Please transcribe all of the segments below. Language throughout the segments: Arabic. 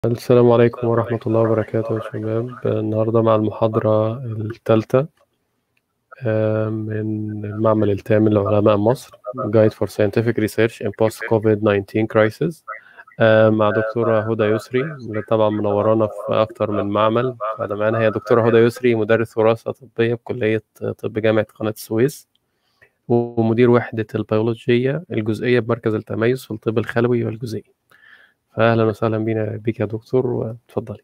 السلام عليكم ورحمة الله وبركاته يا شباب. النهاردة مع المحاضرة الثالثة من المعمل الثامن لعلماء مصر Guide for Scientific Research in Post-COVID-19 Crisis مع دكتورة هدى يسري اللي طبعا منورانا في أكتر من معمل. فأنا معانا هي دكتورة هدى يسري، مدرس وراثة طبية بكلية طب جامعة قناة السويس، ومدير وحدة البيولوجية الجزئية بمركز التميز في الطب الخلوي والجزئي. فأهلا وسهلا بيك يا دكتور، وتفضلي.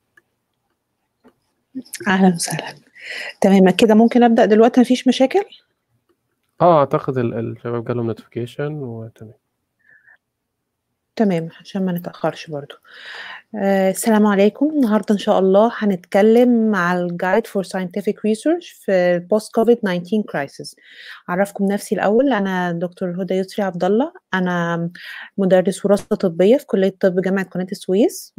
اهلا وسهلا. تمام كده، ممكن ابدا دلوقتي؟ مفيش مشاكل؟ اعتقد الشباب جالهم نوتيفيكيشن وتمام. تمام عشان ما نتاخرش برضو. السلام عليكم. النهارده ان شاء الله هنتكلم مع الجايد فور ساينتفك ريسيرش في بوست كوفيد 19 كرايسيس. اعرفكم نفسي الاول، انا دكتور هدى يسري عبد الله، انا مدرس وراثه طبيه في كليه طب جامعه قناه السويس،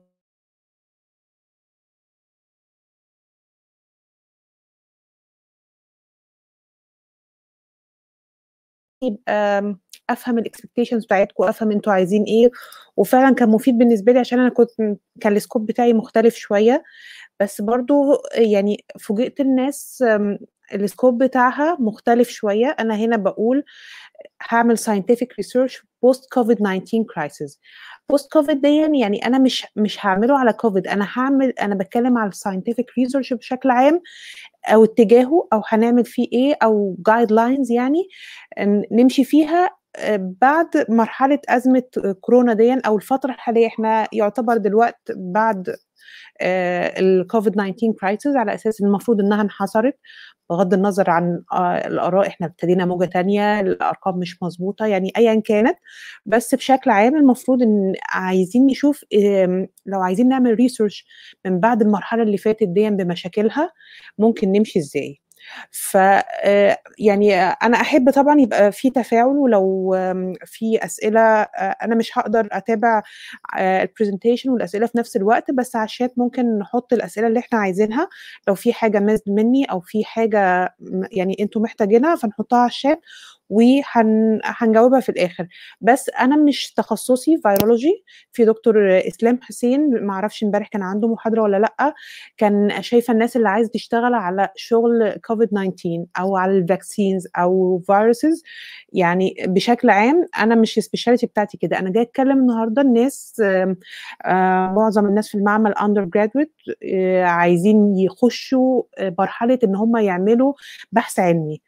يبقى افهم الاكسبكتيشنز بتاعتكم، افهم انتوا عايزين ايه. وفعلا كان مفيد بالنسبه لي عشان انا كان السكوب بتاعي مختلف شويه، بس برضو يعني فوجئت الناس السكوب بتاعها مختلف شويه. انا هنا بقول هعمل scientific research post COVID-19 crisis. post COVID دي يعني انا مش هعمله على كوفيد، انا بتكلم على scientific research بشكل عام، او اتجاهه، او هنعمل فيه ايه، او جايد لاينز يعني نمشي فيها بعد مرحله ازمه كورونا دي، او الفتره الحاليه. احنا يعتبر دلوقتي بعد الكوفيد 19 كرايسيس، على اساس المفروض انها انحصرت بغض النظر عن الاراء. احنا ابتدينا موجه تانية، الارقام مش مظبوطه يعني، ايا كانت. بس بشكل عام المفروض ان عايزين نشوف لو عايزين نعمل ريسيرش من بعد المرحله اللي فاتت دي بمشاكلها ممكن نمشي ازاي. ف يعني انا احب طبعا يبقى في تفاعل، ولو في اسئله انا مش هقدر اتابع البرزنتيشن والاسئله في نفس الوقت، بس على الشات ممكن نحط الاسئله اللي احنا عايزينها. لو في حاجه مزد مني او في حاجه يعني انتوا محتاجينها فنحطها على الشات وهنجاوبها في الاخر. بس انا مش تخصصي فيرولوجي. في دكتور اسلام حسين، ما اعرفش امبارح كان عنده محاضره ولا لا، كان شايفه الناس اللي عايز تشتغل على شغل كوفيد 19 او على الفاكسينز او فيروسز يعني بشكل عام. انا مش السبيشاليتي بتاعتي كده. انا جاي اتكلم النهارده الناس معظم الناس في المعمل اندر جرادويت عايزين يخشوا مرحله ان هم يعملوا بحث علمي.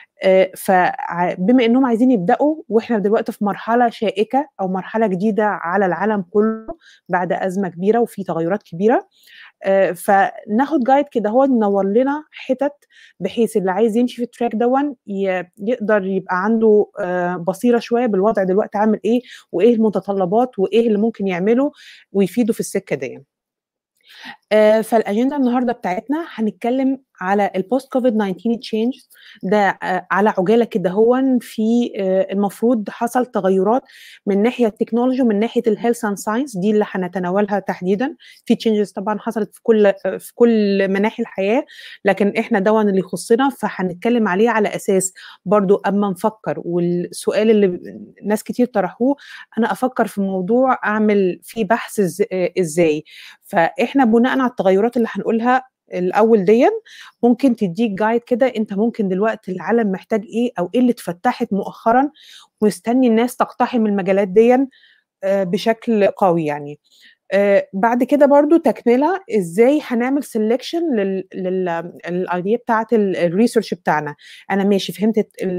فبما انهم عايزين يبداوا، واحنا دلوقتي في مرحله شائكه او مرحله جديده على العالم كله بعد ازمه كبيره وفي تغيرات كبيره، فناخد جايد كده هو ننور لنا حتت بحيث اللي عايز يمشي في التراك دون يقدر يبقى عنده بصيره شويه بالوضع دلوقتي عامل ايه، وايه المتطلبات، وايه اللي ممكن يعمله ويفيده في السكه دي. فالاجنده النهارده بتاعتنا هنتكلم على البوست كوفيد 19 تشينج ده على عجاله كده. هو في المفروض حصل تغيرات من ناحيه التكنولوجي ومن ناحيه الهيلث اند ساينس، دي اللي هنتناولها تحديدا. في تشينجز طبعا حصلت في كل مناحي الحياه، لكن احنا دون اللي يخصنا فهنتكلم عليه على اساس برضو اما نفكر. والسؤال اللي ناس كتير طرحوه، انا افكر في موضوع اعمل فيه بحث ازاي. فاحنا بناء على التغيرات اللي هنقولها الاول دي ممكن تديك جايد كده انت ممكن دلوقتي العالم محتاج ايه، او ايه اللي اتفتحت مؤخرا ومستني الناس تقتحم المجالات دي بشكل قوي يعني. بعد كده برضو تكمله ازاي هنعمل سيلكشن للايديا بتاعه الريسيرش بتاعنا. انا ماشي فهمت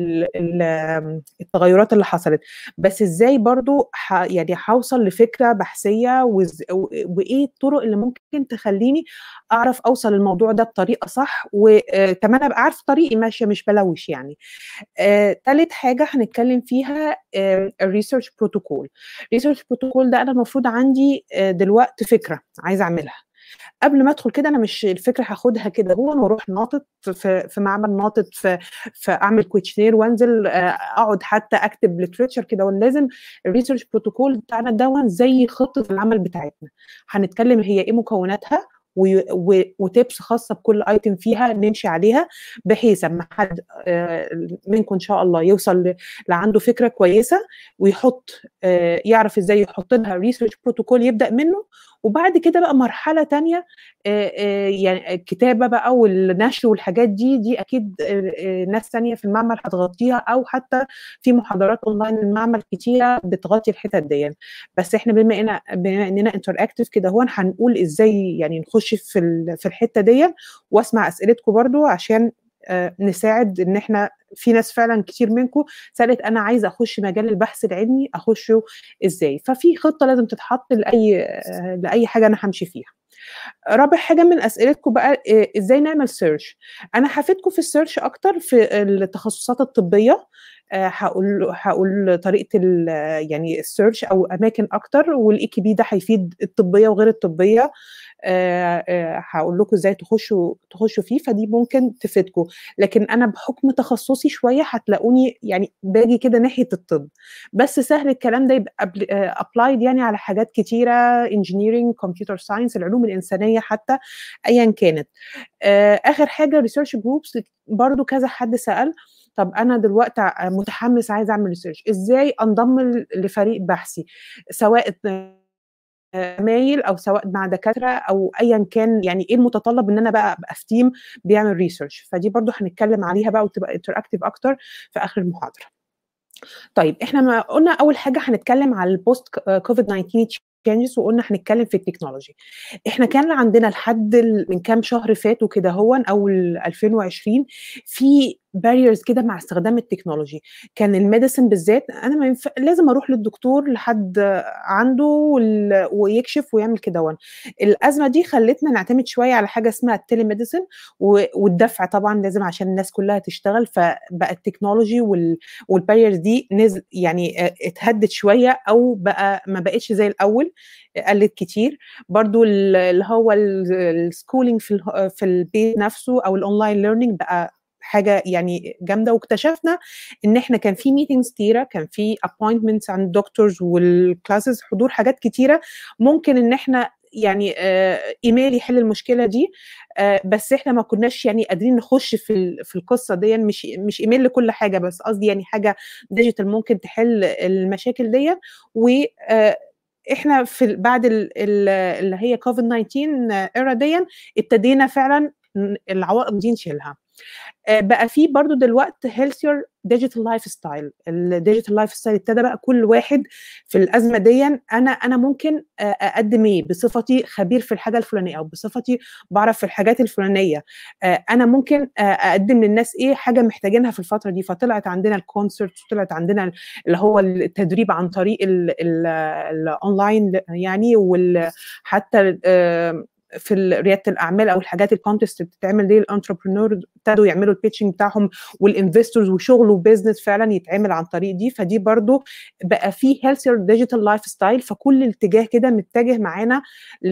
التغيرات اللي حصلت، بس ازاي برضو يعني هوصل لفكره بحثيه، وايه الطرق اللي ممكن تخليني اعرف اوصل الموضوع ده بطريقه صح، وكمان ابقى عارف طريقي ماشيه مش بلوش يعني. ثالث حاجه هنتكلم فيها الريسيرش بروتوكول. الريسيرش بروتوكول ده انا المفروض عندي دلوقتي فكره عايزه اعملها. قبل ما ادخل كده انا مش الفكره هاخدها كده هو واروح ناطط في معمل، ناطط في اعمل كويشنير وانزل اقعد حتى اكتب ليتريتشر كده. ولازم الريسيرش بروتوكول بتاعنا ده زي خطه العمل بتاعتنا. هنتكلم هي ايه مكوناتها وتيبس خاصه بكل ايتم فيها نمشي عليها، بحيث اما حد منكم ان شاء الله يوصل لعنده فكره كويسه ويحط يعرف ازاي يحط لها ريسيرش بروتوكول يبدا منه، وبعد كده بقى مرحله تانية يعني الكتابه بقى والنشر والحاجات دي اكيد ناس تانية في المعمل هتغطيها، او حتى في محاضرات اونلاين المعمل كتيره بتغطي الحتت دي. بس احنا بما اننا انتراكتيف كده هو هنقول ازاي يعني نخش في الحته دي، واسمع اسئلتكم برضو عشان نساعد ان احنا في ناس فعلا كتير منكم سالت انا عايزه اخش مجال البحث العلمي اخشه ازاي. ففي خطه لازم تتحط لاي حاجه انا همشي فيها. رابع حاجه من اسئلتكم بقى ازاي نعمل سيرش. انا هفيدكم في السيرش اكتر في التخصصات الطبيه. هقول طريقه يعني السيرش او اماكن اكتر، والاي كي بي ده هيفيد الطبيه وغير الطبيه. هقول لكم ازاي تخشوا فيه، فدي ممكن تفيدكم. لكن انا بحكم تخصصي شويه هتلاقوني يعني باجي كده ناحيه الطب، بس سهل الكلام ده يبقى ابلايد يعني على حاجات كتيره، انجينيرنج، كمبيوتر ساينس، العلوم الانسانيه حتى ايا كانت. اخر حاجه ريسيرش جروبس، برضو كذا حد سال طب انا دلوقتي متحمس عايز اعمل ريسيرش، ازاي انضم لفريق بحثي سواء زمايل او سواء مع دكاتره او ايا كان، يعني ايه المتطلب ان انا بقى ابقى في تيم بيعمل ريسيرش. فدي برضو هنتكلم عليها بقى وتبقى انتراكتيف اكتر في اخر المحاضره. طيب احنا ما قلنا اول حاجه هنتكلم على البوست كوفيد 19 تشينجز، وقلنا هنتكلم في التكنولوجي. احنا كان عندنا لحد من كام شهر فاتوا كده هو اول 2020 في باريرز كده مع استخدام التكنولوجي. كان الميديسن بالذات انا ما لازم اروح للدكتور لحد عنده ويكشف ويعمل كده. الازمه دي خلتنا نعتمد شويه على حاجه اسمها التيلي ميديسن، والدفع طبعا لازم عشان الناس كلها تشتغل، فبقى التكنولوجي والباريرز دي نزل يعني اتهدت شويه، او بقى ما بقتش زي الاول، قلت كتير. برضو اللي هو السكولينج في البيت نفسه او الاونلاين ليرنينج بقى حاجه يعني جامده. واكتشفنا ان احنا كان في ميتينجز كتيره، كان في ابوينتمنتس عند الدكتورز والكلاسز، حضور حاجات كتيره ممكن ان احنا يعني ايميل يحل المشكله دي. بس احنا ما كناش يعني قادرين نخش في القصه دي، مش ايميل لكل حاجه، بس قصدي يعني حاجه ديجيتال ممكن تحل المشاكل دي. و احنا في بعد اللي هي كوفيد 19 ايرا دي ابتدينا فعلا العوائق دي نشيلها. بقى في برضو دلوقتي healthier digital lifestyle. الديجيتال لايف ستايل ابتدى بقى كل واحد في الازمه دي انا ممكن اقدم ايه بصفتي خبير في الحاجه الفلانيه، او بصفتي بعرف في الحاجات الفلانيه. انا ممكن اقدم للناس ايه حاجه محتاجينها في الفتره دي. فطلعت عندنا الكونسرت، وطلعت عندنا اللي هو التدريب عن طريق الاونلاين يعني، وحتى في رياده الاعمال او الحاجات الكونتست اللي بتتعمل دي، الانتربرنور ابتدوا يعملوا البيتشنج بتاعهم، والانفستورز وشغل وبزنس فعلا يتعمل عن طريق دي. فدي برضو بقى في هيلثير ديجيتال لايف ستايل. فكل الاتجاه كده متجه معانا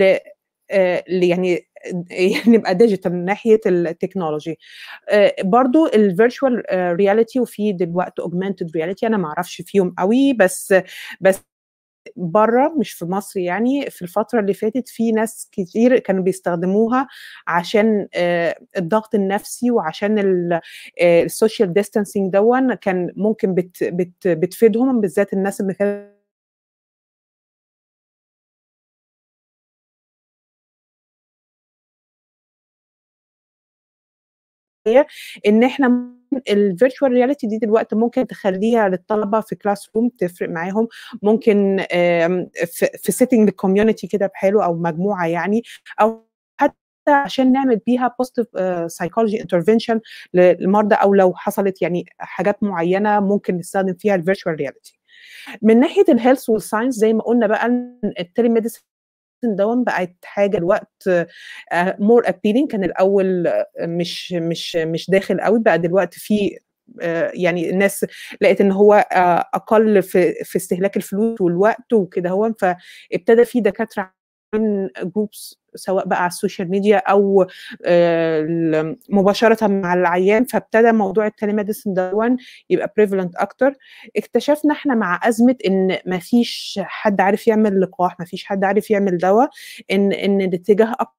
يعني نبقى ديجيتال من ناحيه التكنولوجي. برضو الفيرتشوال رياليتي، وفي دلوقتي اوجمانتد رياليتي، انا ما اعرفش فيهم قوي، بس بره مش في مصر يعني. في الفترة اللي فاتت في ناس كتير كانوا بيستخدموها عشان الضغط النفسي، وعشان السوشيال ديستانسينج دون كان ممكن بتفيدهم، بالذات الناس اللي كانت ان احنا الفيرتشوال رياليتي دي دلوقتي ممكن تخليها للطلبه في كلاس روم تفرق معاهم، ممكن في سيتنج الكوميونتي كده بحاله او مجموعه يعني، او حتى عشان نعمل بيها بوزيتيف سايكولوجي انترفنشن للمرضى، او لو حصلت يعني حاجات معينه ممكن نستخدم فيها الفيرتشوال رياليتي. من ناحيه الهيلث والساينس زي ما قلنا بقى التيلي ميديسن دون بقت حاجه الوقت مور ابيلينج. كان الاول مش داخل قوي، بقى دلوقتي في يعني الناس لقيت ان هو اقل في استهلاك الفلوس والوقت وكده هو. فابتدى في دكاتره من جروبس سواء بقى على السوشيال ميديا او مباشره مع العيان، فابتدى موضوع التليميديسن ده يبقى بريفالنت اكتر. اكتشفنا احنا مع ازمه ان ما فيش حد عارف يعمل لقاح، ما فيش حد عارف يعمل دواء، ان الاتجاه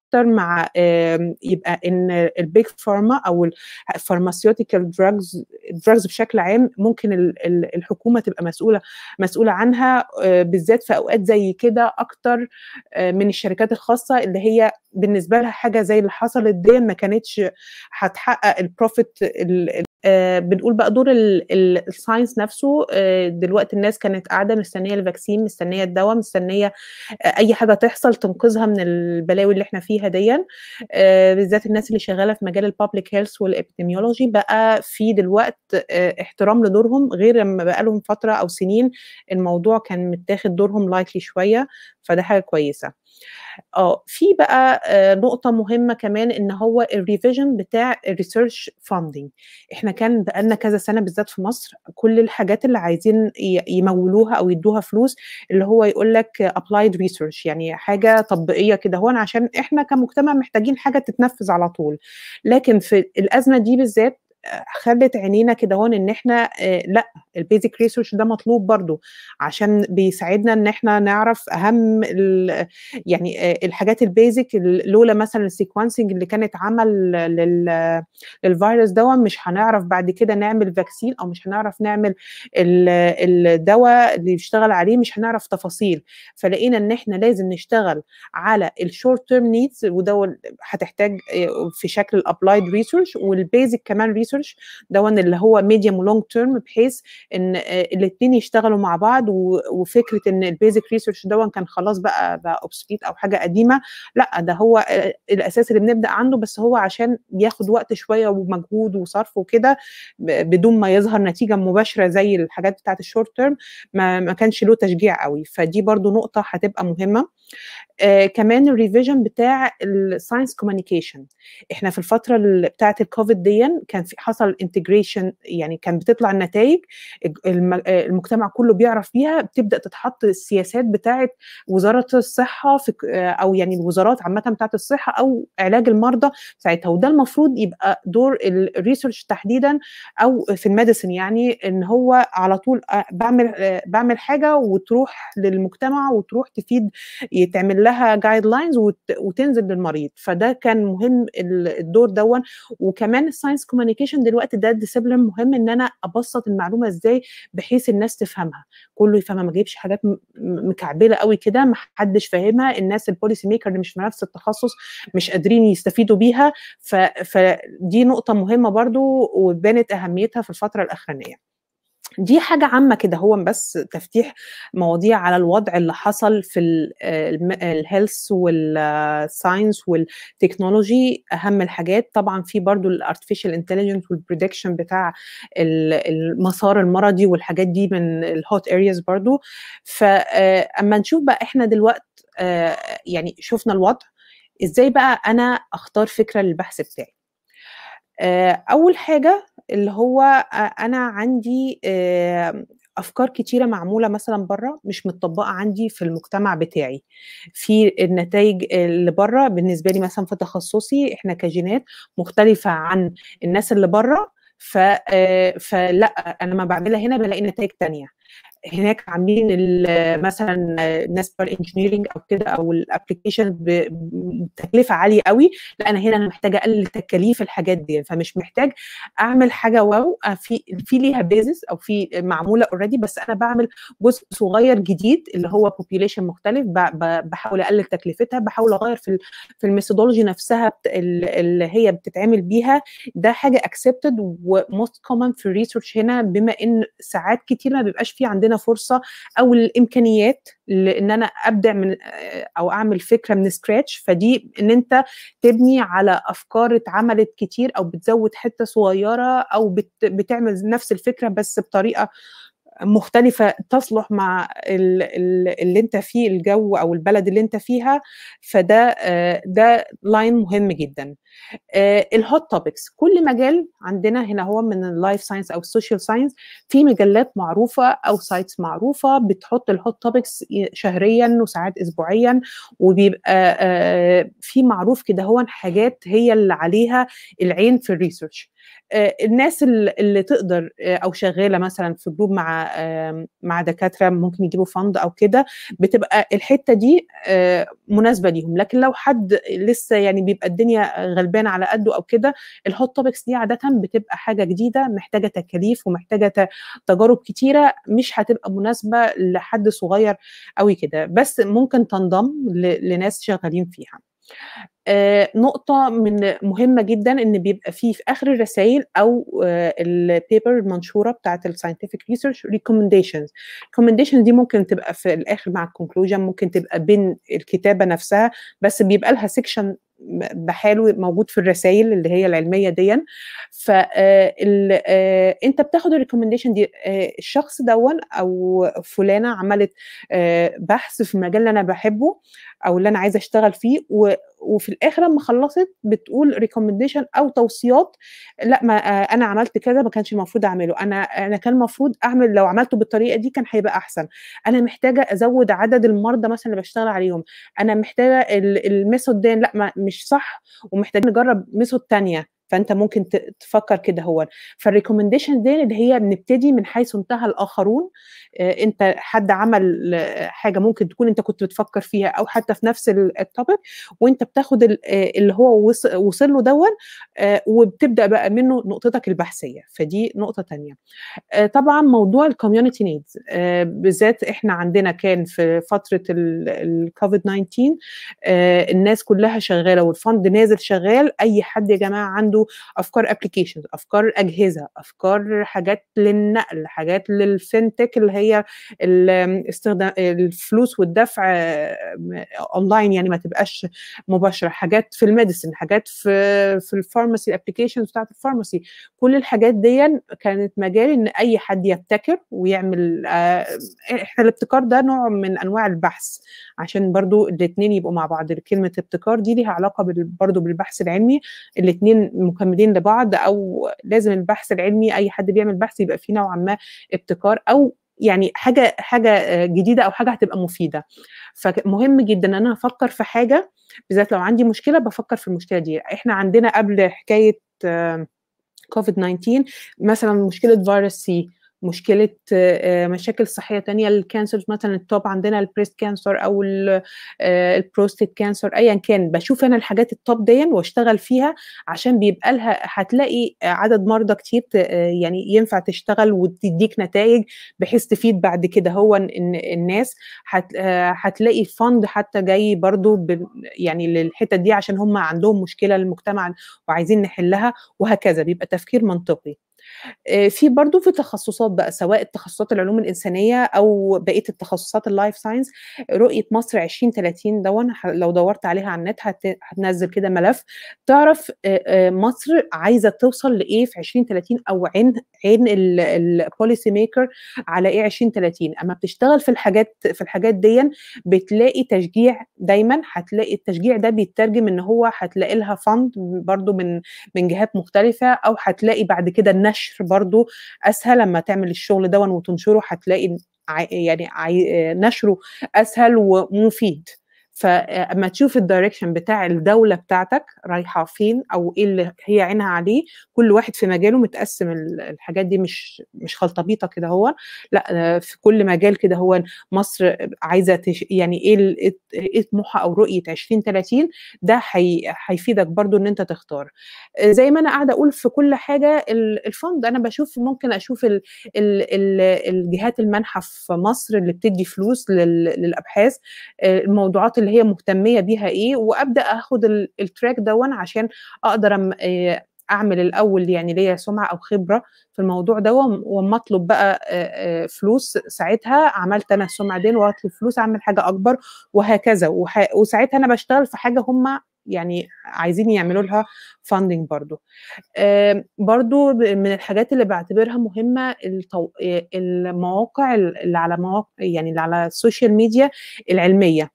اكتر مع يبقى ان البيج فارما او الفارماسيوتيكال دراجز بشكل عام ممكن الحكومه تبقى مسؤوله عنها، بالذات في اوقات زي كده اكتر من الشركات الخاصه اللي هي بالنسبه لها حاجه زي اللي حصلت دي ما كانتش هتحقق البروفيت. بنقول بقى دور الساينس نفسه. دلوقتي الناس كانت قاعده مستنيه الفاكسين، مستنيه الدواء، مستنيه اي حاجه تحصل تنقذها من البلاوي اللي احنا فيها دي. بالذات الناس اللي شغاله في مجال البابليك هيلث والابيديميولوجي بقى في دلوقت احترام لدورهم، غير لما بقى لهم فتره او سنين الموضوع كان متاخد دورهم لايتلي شويه، فده حاجه كويسه. في بقى نقطة مهمة كمان ان هو الريفيجن بتاع الريسيرش فاندنج. احنا كان بقالنا كذا سنة بالذات في مصر كل الحاجات اللي عايزين يمولوها او يدوها فلوس اللي هو يقول لك applied research، يعني حاجة تطبيقية كده، هون عشان احنا كمجتمع محتاجين حاجة تتنفذ على طول. لكن في الأزمة دي بالذات خلت عينينا كده هون ان احنا لا، البيزك ريسيرش ده مطلوب برضو عشان بيساعدنا ان احنا نعرف اهم يعني الحاجات البيزك. لولا مثلا السيكونسنج اللي كانت عمل للفيروس ده مش هنعرف بعد كده نعمل فاكسين، او مش هنعرف نعمل الدواء اللي يشتغل عليه، مش هنعرف تفاصيل. فلقينا ان احنا لازم نشتغل على الشورت تيرم نيدز، وده هتحتاج في شكل الابلايد ريسيرش، والبيزك كمان ريسيرش ده اللي هو ميديوم ولونج تيرم، بحيث ان الاثنين يشتغلوا مع بعض. وفكره ان البيزك ريسيرش ده كان خلاص بقى اوبسليت او حاجه قديمه، لا، ده هو الاساس اللي بنبدا عنده، بس هو عشان بياخد وقت شويه ومجهود وصرف وكده بدون ما يظهر نتيجه مباشره زي الحاجات بتاعت الشورت تيرم، ما كانش له تشجيع قوي. فدي برضو نقطه هتبقى مهمه. كمان الريفيجن بتاع الساينس كوميونيكيشن. احنا في الفتره بتاعه الكوفيد دي كان في حصل انتجريشن، يعني كان بتطلع النتائج المجتمع كله بيعرف بيها، بتبدا تتحط السياسات بتاعه وزاره الصحه في او يعني الوزارات عامه بتاعه الصحه او علاج المرضى ساعتها. وده المفروض يبقى دور الريسيرش تحديدا او في الميديسن، يعني ان هو على طول بعمل حاجه وتروح للمجتمع وتروح تفيد، يتعمل لها جايد لاينز وتنزل للمريض. فده كان مهم الدور دون. وكمان الساينس كوميونيكيشن دلوقتي ده ديسيبلين مهم، ان انا ابسط المعلومه ازاي بحيث الناس تفهمها، كله يفهمها، ما اجيبش حاجات مكعبله قوي كده ما حدش فاهمها، الناس البوليسي ميكر اللي مش في نفس التخصص مش قادرين يستفيدوا بيها. فدي نقطه مهمه برضو وبانت اهميتها في الفتره الاخرانيه. دي حاجة عامة كده، هو بس تفتيح مواضيع على الوضع اللي حصل في الهيلث والساينس والتكنولوجي. أهم الحاجات طبعا في برضو الارتفيشال انتليجنس والبريدكشن بتاع المسار المرضي والحاجات دي من الهوت ارياز برضو. فأما نشوف بقى احنا دلوقتي يعني شفنا الوضع ازاي، بقى أنا أختار فكرة للبحث بتاعي. أول حاجة اللي هو أنا عندي أفكار كتيرة معمولة مثلا بره مش متطبقة عندي في المجتمع بتاعي. في النتائج اللي بره بالنسبة لي مثلا في تخصصي احنا كجينات مختلفة عن الناس اللي بره، فلا أنا ما بعملها هنا بلاقي نتائج تانية. هناك عاملين مثلا الناس بتوع الانجينيرنج او كده او الابلكيشن بتكلفه عاليه قوي، لا انا هنا محتاجه اقلل تكاليف الحاجات دي، فمش محتاج اعمل حاجه واو في ليها بيزس او في معموله اوريدي، بس انا بعمل جزء صغير جديد اللي هو بوبيوليشن مختلف، بحاول اقلل تكلفتها، بحاول اغير في الميثودولوجي نفسها اللي هي بتتعمل بيها. ده حاجه اكسبتد وموست كومن في الريسيرش هنا، بما ان ساعات كتير ما بيبقاش في عندنا فرصه او الامكانيات ان انا ابدا من او اعمل فكره من سكراتش. فدي ان انت تبني على افكار اتعملت كتير، او بتزود حته صغيره، او بتعمل نفس الفكره بس بطريقه مختلفة تصلح مع اللي انت فيه، الجو او البلد اللي انت فيها. فده ده لاين مهم جدا. الهوت توبكس، كل مجال عندنا هنا هو من اللايف ساينس او السوشيال ساينس في مجلات معروفه او سايتس معروفه بتحط الهوت توبكس شهريا وساعات اسبوعيا، وبيبقى في معروف كده هو حاجات هي اللي عليها العين في الريسيرش. الناس اللي تقدر أو شغالة مثلا في جروب مع دكاترة ممكن يجيبوا فند أو كده، بتبقى الحتة دي مناسبة ليهم. لكن لو حد لسه يعني بيبقى الدنيا غلبانة على قده أو كده، الهوت توبكس دي عادة بتبقى حاجة جديدة محتاجة تكاليف ومحتاجة تجارب كتيرة، مش هتبقى مناسبة لحد صغير قوي كده، بس ممكن تنضم لناس شغالين فيها. نقطة مهمة جدا إن بيبقى فيه في آخر الرسائل أو البيبر المنشورة بتاعة الساينتفك ريسيرش ريكومنديشنز. الريكومنديشنز دي ممكن تبقى في الآخر مع الكونكلوجن، ممكن تبقى بين الكتابة نفسها، بس بيبقى لها سيكشن بحاله موجود في الرسائل اللي هي العلمية دي. انت بتاخد الريكومنديشن دي، الشخص دون او فلانة عملت بحث في المجال اللي انا بحبه او اللي انا عايزه اشتغل فيه، وفي الاخر لما خلصت بتقول ريكومنديشن او توصيات، لا ما انا عملت كذا ما كانش المفروض اعمله، انا كان المفروض اعمل، لو عملته بالطريقه دي كان هيبقى احسن، انا محتاجه ازود عدد المرضى مثلا اللي بشتغل عليهم، انا محتاجه الميثود دي لا مش صح ومحتاج نجرب ميثود ثانيه. فانت ممكن تفكر كده. هو فالريكومنديشن دي اللي هي بنبتدي من حيث انتهى الاخرون. انت حد عمل حاجه ممكن تكون انت كنت بتفكر فيها او حتى في نفس التوبيك، وانت بتاخد اللي هو وصل له دون، وبتبدا بقى منه نقطتك البحثيه. فدي نقطه ثانيه. طبعا موضوع الكوميونتي نيدز بالذات احنا عندنا كان في فتره الكوفيد 19 الناس كلها شغاله والفند نازل شغال. اي حد يا جماعه عنده افكار ابلكيشنز، افكار اجهزه، افكار حاجات للنقل، حاجات للفinTech اللي هي استخدام الفلوس والدفع اونلاين، يعني ما تبقاش مباشره، حاجات في الميديسن، حاجات في الفارماسي، الابلكيشنز بتاعت الفارماسي. كل الحاجات دي كانت مجال ان اي حد يبتكر ويعمل. احنا الابتكار ده نوع من انواع البحث، عشان برضو الاثنين يبقوا مع بعض. كلمه ابتكار دي ليها علاقه برضو بالبحث العلمي، الاثنين مكملين لبعض، او لازم البحث العلمي اي حد بيعمل بحث يبقى فيه نوعا ما ابتكار، او يعني حاجه جديده او حاجه هتبقى مفيده. فمهم جدا ان انا افكر في حاجه، بالذات لو عندي مشكله بفكر في المشكله دي. احنا عندنا قبل حكايه كوفيد 19 مثلا مشكله فيروس سي، مشكله مشاكل صحيه تانية، الكانسر مثلا التوب عندنا البريست كانسر او البروستيت كانسر، ايا كان بشوف انا الحاجات التوب دي واشتغل فيها، عشان بيبقى لها هتلاقي عدد مرضى كتير يعني ينفع تشتغل وتديك نتائج بحيث تفيد بعد كده. هو الناس هتلاقي فند حتى جاي برضو يعني للحته دي، عشان هم عندهم مشكله للمجتمع وعايزين نحلها، وهكذا بيبقى تفكير منطقي. في برضو في تخصصات بقى، سواء التخصصات العلوم الإنسانية أو بقية التخصصات اللايف ساينس، رؤية مصر 2030 دون لو دورت عليها على النت هتنزل كده ملف تعرف مصر عايزة توصل لإيه في 2030، أو عين البوليسي ميكر على إيه 2030. أما بتشتغل في الحاجات دي بتلاقي تشجيع دايما، هتلاقي التشجيع ده بيترجم إن هو هتلاقي لها فند برضو من جهات مختلفة، أو هتلاقي بعد كده النشر برضو اسهل لما تعمل الشغل ده وتنشره، هتلاقي يعني نشره اسهل ومفيد. فاما تشوف الدايركشن بتاع الدوله بتاعتك رايحه فين او ايه اللي هي عينها عليه، كل واحد في مجاله متقسم الحاجات دي، مش خلطبيطه كده. هو لا، في كل مجال كده. هو مصر عايزه يعني ايه طموحها او رؤيه 2030، ده هيفيدك برضو ان انت تختار. زي ما انا قاعده اقول في كل حاجه الفند، انا بشوف ممكن اشوف الجهات المانحه في مصر اللي بتدي فلوس للابحاث، الموضوعات اللي هي مهتميه بيها ايه، وابدا اخد التراك دون عشان اقدر اعمل الاول يعني ليا سمعه او خبره في الموضوع ده، واما اطلب بقى فلوس ساعتها عملت انا السمعه دي، واطلب فلوس اعمل حاجه اكبر، وهكذا. وساعتها انا بشتغل في حاجه هم يعني عايزين يعملوا لها فاندنج برضو. برضو من الحاجات اللي بعتبرها مهمة المواقع اللي على مواقع يعني اللي على السوشيال ميديا العلمية،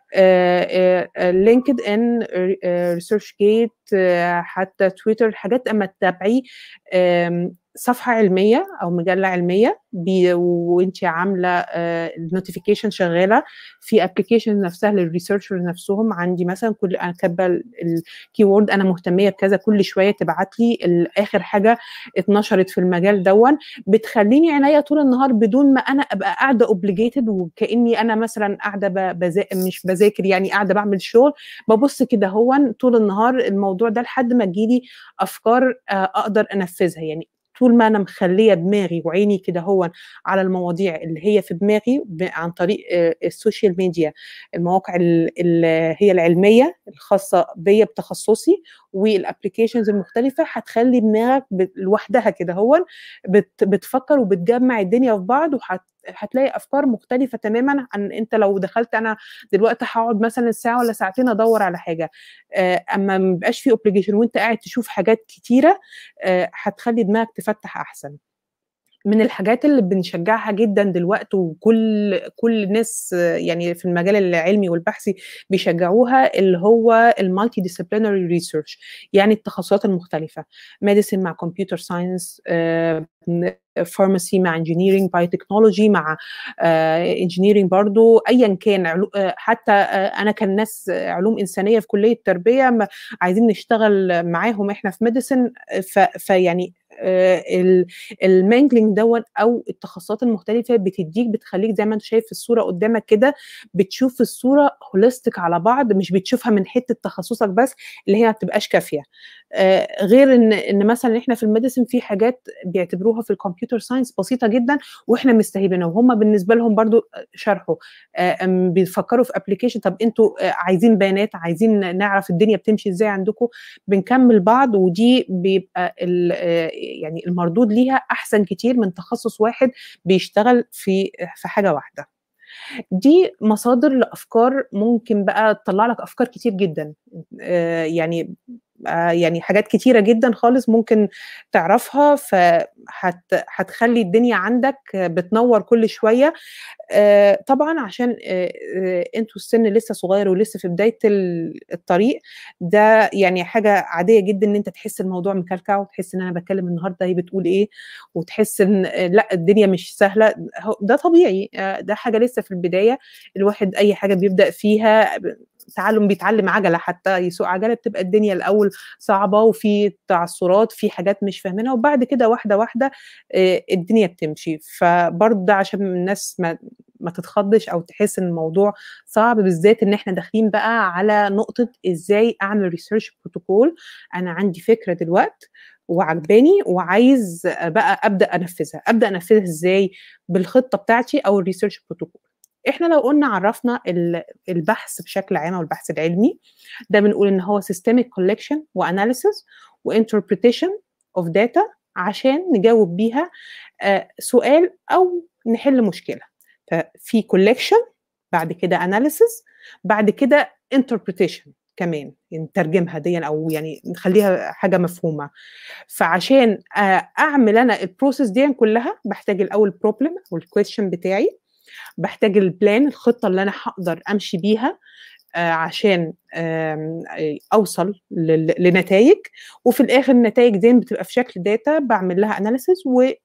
لينكد ان، ريسيرش جيت، حتى تويتر، حاجات اما تتابعي صفحه علميه او مجله علميه وانت عامله النوتيفيكيشن شغاله في ابلكيشن نفسها للريسيرشر نفسهم. عندي مثلا كل انا كاتبه الكيورد انا مهتميه بكذا، كل شويه تبعت لي اخر حاجه اتنشرت في المجال دون، بتخليني عينيا طول النهار بدون ما انا ابقى قاعده اوبليجيتد، وكاني انا مثلا قاعده مش بذاكر، يعني قاعده بعمل شغل، ببص كده هو طول النهار الموضوع ده لحد ما تجيلي افكار اقدر انفذها. يعني طول ما انا مخليه دماغي وعيني كده هو على المواضيع اللي هي في دماغي عن طريق السوشيال ميديا، المواقع اللي هي العلميه الخاصه بيا بتخصصي والابلكيشنز المختلفه، هتخلي دماغك لوحدها كده هو بتفكر وبتجمع الدنيا في بعض، هتلاقي افكار مختلفه تماما عن انت لو دخلت انا دلوقتي هقعد مثلا ساعه ولا ساعتين ادور على حاجه. اما ما بيبقاش في اوبليجيشن وانت قاعد تشوف حاجات كتيره، هتخلي دماغك تفتح احسن. من الحاجات اللي بنشجعها جدا دلوقتي وكل الناس يعني في المجال العلمي والبحثي بيشجعوها، اللي هو المالتي ديسيبلينري ريسيرش، يعني التخصصات المختلفه، ميديسين مع كمبيوتر ساينس، فارماسي مع انجينيرنج، بايوتكنولوجي مع انجينيرنج برضو، ايا كان. حتى انا كان ناس علوم انسانيه في كليه التربيه عايزين نشتغل معاهم احنا في ميديسين، فيعني المانجلينج دوت او التخصصات المختلفه بتخليك زي ما انت شايف في الصوره قدامك كده، بتشوف الصوره هوليستيك على بعض، مش بتشوفها من حته تخصصك بس اللي هي ما بتبقاش كافيه. غير ان مثلا احنا في الميديسين في حاجات بيعتبروها في الكمبيوتر ساينس بسيطه جدا واحنا مستهيبينها، وهم بالنسبه لهم برضو شرحوا بيفكروا في ابلكيشن. طب انتوا عايزين بيانات، عايزين نعرف الدنيا بتمشي ازاي عندكم، بنكمل بعض، ودي بيبقى يعني المردود ليها احسن كتير من تخصص واحد بيشتغل في حاجه واحده. دي مصادر لافكار ممكن بقى تطلع لك افكار كتير جدا، يعني حاجات كتيره جدا خالص ممكن تعرفها، فهتخلي الدنيا عندك بتنور كل شويه. طبعا عشان انتوا السن لسه صغير ولسه في بدايه الطريق ده، يعني حاجه عاديه جدا ان انت تحس الموضوع مكلكع، وتحس ان انا بتكلم النهارده هي بتقول ايه، وتحس ان لا الدنيا مش سهله. ده طبيعي، ده حاجه لسه في البدايه. الواحد اي حاجه بيبدا فيها بيتعلم عجله، حتى يسوق عجله بتبقى الدنيا الاول صعبه وفي تعثرات، في حاجات مش فاهمينها، وبعد كده واحده واحده الدنيا بتمشي. فبرضه ده عشان الناس ما تتخضش او تحس ان الموضوع صعب، بالذات ان احنا داخلين بقى على نقطه ازاي اعمل ريسيرش بروتوكول. انا عندي فكره دلوقتي وعجباني وعايز بقى ابدا انفذها ازاي بالخطه بتاعتي او الريسيرش بروتوكول. احنا لو قلنا عرفنا البحث بشكل عام او البحث العلمي، ده بنقول ان هو systemic collection وanalysis وinterpretation of data عشان نجاوب بيها سؤال او نحل مشكله. ففي collection، بعد كده analysis، بعد كده interpretation كمان، يعني نترجمها دي او يعني نخليها حاجه مفهومه. فعشان اعمل انا البروسيس دي كلها بحتاج الاول بروبلم او الكويشن بتاعي، بحتاج البلان الخطه اللي انا هقدر امشي بيها عشان اوصل لنتائج، وفي الاخر النتائج دي بتبقى في شكل داتا بعمل لها اناليسيس،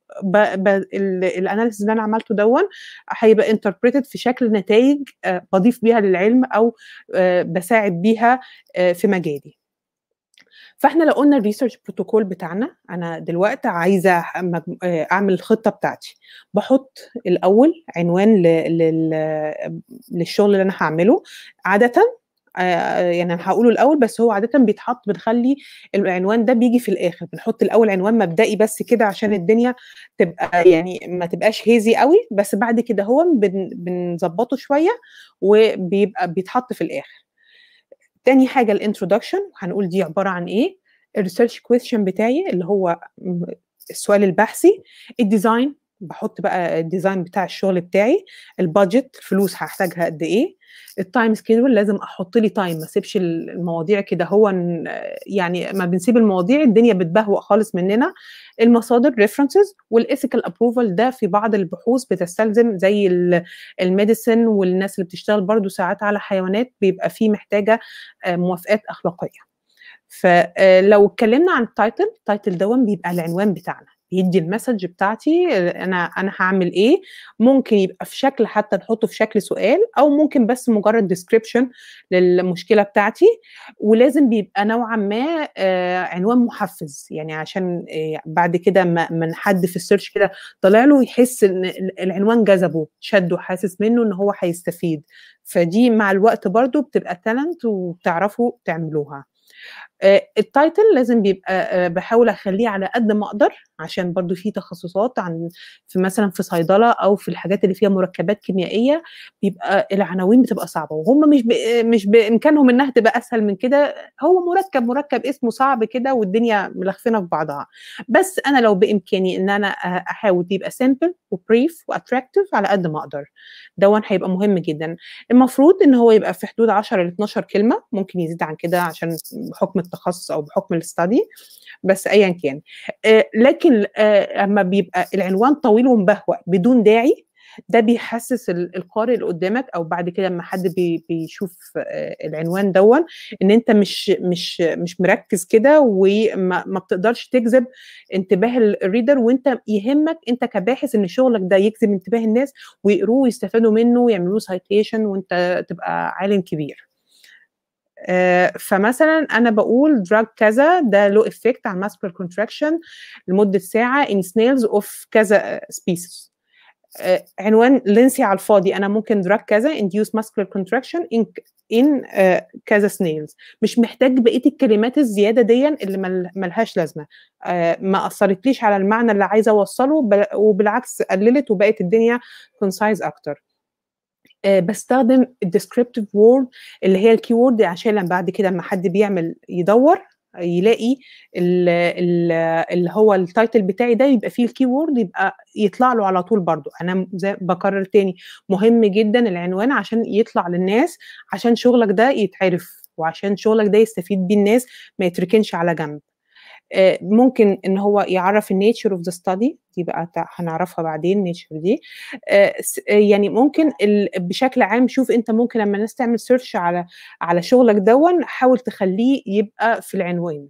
والاناليسيس اللي انا عملته دون هيبقى انتربريتد في شكل نتائج بضيف بيها للعلم او بساعد بيها في مجالي. فاحنا لو قلنا الريسيرش بروتوكول بتاعنا، انا دلوقتي عايزه اعمل الخطه بتاعتي، بحط الاول عنوان للشغل اللي انا هعمله. عاده يعني انا هقوله الاول، بس هو عاده بنخلي العنوان ده بيجي في الاخر، بنحط الاول عنوان مبدئي بس كده عشان الدنيا تبقى يعني ما تبقاش هيزي قوي، بس بعد كده هو بنظبطه شويه وبيبقى بيتحط في الاخر. تاني حاجه الانترودكشن، هنقول دي عباره عن ايه. الريسيرش كويستشن بتاعي اللي هو السؤال البحثي. الديزاين، بحط بقى الديزاين بتاع الشغل بتاعي. البادجت، الفلوس هحتاجها قد ايه. التايم سكيدول، لازم احط لي تايم، ما اسيبش المواضيع كده، هو يعني ما بنسيب المواضيع الدنيا بتبهوأ خالص مننا. المصادر ريفرنسز، والايثيكال ابروفال، ده في بعض البحوث بتستلزم زي الميديسن والناس اللي بتشتغل برضو ساعات على حيوانات بيبقى فيه محتاجه موافقات اخلاقيه. فلو اتكلمنا عن التايتل دون بيبقى العنوان بتاعنا، يدي المسج بتاعتي انا هعمل ايه. ممكن يبقى في شكل، حتى نحطه في شكل سؤال، او ممكن بس مجرد ديسكريبشن للمشكله بتاعتي. ولازم بيبقى نوعا ما عنوان محفز، يعني عشان بعد كده ما حد في السيرش كده طلع له يحس ان العنوان جذبه شده، حاسس منه ان هو هيستفيد. فدي مع الوقت برضو بتبقى تالنت وبتعرفوا تعملوها. التايتل لازم بيبقى بحاول اخليه على قد ما اقدر، عشان برضو في تخصصات في مثلا في صيدله او في الحاجات اللي فيها مركبات كيميائيه، بيبقى العناوين بتبقى صعبه، وهم مش بامكانهم انها تبقى اسهل من كده. هو مركب اسمه صعب كده والدنيا ملخفنه في بعضها. بس انا لو بامكاني ان انا احاول يبقى سيمبل وبريف واتراكتيف على قد ما اقدر، ده هيبقى مهم جدا. المفروض ان هو يبقى في حدود 10 ل 12 كلمه، ممكن يزيد عن كده عشان بحكم التخصص او بحكم الاستادي، بس ايا كان. لكن اما بيبقى العنوان طويل ومبهوأ بدون داعي، ده بيحسس القارئ اللي قدامك، او بعد كده لما حد بيشوف العنوان دون، ان انت مش مركز كده، وما بتقدرش تجذب انتباه الريدر، وانت يهمك انت كباحث ان شغلك ده يجذب انتباه الناس ويقروه ويستفادوا منه ويعملوا سايتيشن وانت تبقى عالم كبير. فمثلا انا بقول دراج كذا ده له افكت على ماسكولار كونتراكشن لمده ساعه in snails of كذا species. عنوان لينسي على الفاضي، انا ممكن دراج كذا induce muscular contraction in كذا snails. مش محتاج بقيه الكلمات الزياده دي اللي ملهاش لازمه، ما اثرتليش على المعنى اللي عايزه اوصله، وبالعكس قللت وبقت الدنيا concise اكتر. بستخدم الديسكريبتيف وورد اللي هي الكي وورد، عشان لما بعد كده لما حد بيعمل يدور يلاقي اللي هو التايتل بتاعي ده يبقى فيه الكي وورد، يبقى يطلع له على طول. برضو انا زي بكرر تاني، مهم جدا العنوان عشان يطلع للناس، عشان شغلك ده يتعرف، وعشان شغلك ده يستفيد بيه الناس، ما يتركنش على جنب. ممكن ان هو يعرف النيتشر اوف ذا ستادي، دي بقى هنعرفها بعدين النيتشر دي. يعني ممكن بشكل عام، شوف انت ممكن لما الناس تعمل سيرش على شغلك دون، حاول تخليه يبقى في العنوان.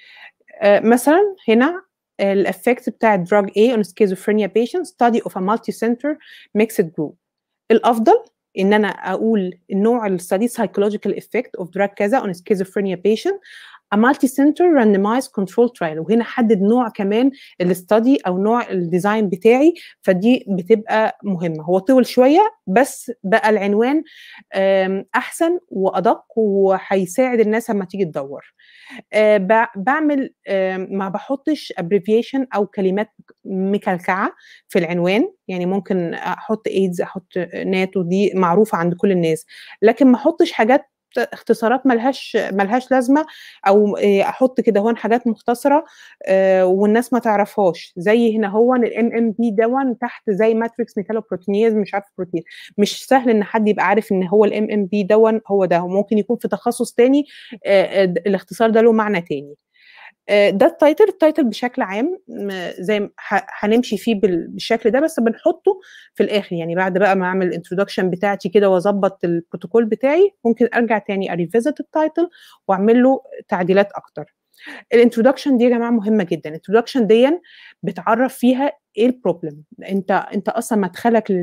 مثلا هنا الافكت بتاع drug A on schizophrenia patient study of a multi-center mixed group. الافضل ان انا اقول النوع الستادي psychological effect of drug كذا on schizophrenia patient a multi-center randomized control trial، وهنا حدد نوع كمان الاستادي او نوع الديزاين بتاعي، فدي بتبقى مهمه. هو طول شويه بس بقى العنوان احسن وادق، وهيساعد الناس لما تيجي تدور. بعمل ما بحطش ابريفيشن او كلمات مكلكعه في العنوان، يعني ممكن احط ايدز، احط ناتو، دي معروفه عند كل الناس، لكن ما احطش حاجات اختصارات ملهاش لازمه، او احط كده هون حاجات مختصره والناس ما تعرفهاش. زي هنا هو الام ام بي دون تحت زي ماتريكس ميتالوبروتينيز، مش عارف بروتين، مش سهل ان حد يبقى عارف ان هو الام ام بي دون هو ده، ممكن يكون في تخصص تاني الاختصار ده له معنى تاني. ده التايتل بشكل عام زي هنمشي فيه بالشكل ده، بس بنحطه في الاخر، يعني بعد بقى ما اعمل الانترودكشن بتاعتي كده واظبط البروتوكول بتاعي، ممكن ارجع تاني اريفيزيت التايتل واعمل له تعديلات اكتر. الانترودكشن دي يا جماعه مهمه جدا. الانترودكشن دي بتعرف فيها ايه البروبلم، انت اصلا مدخلك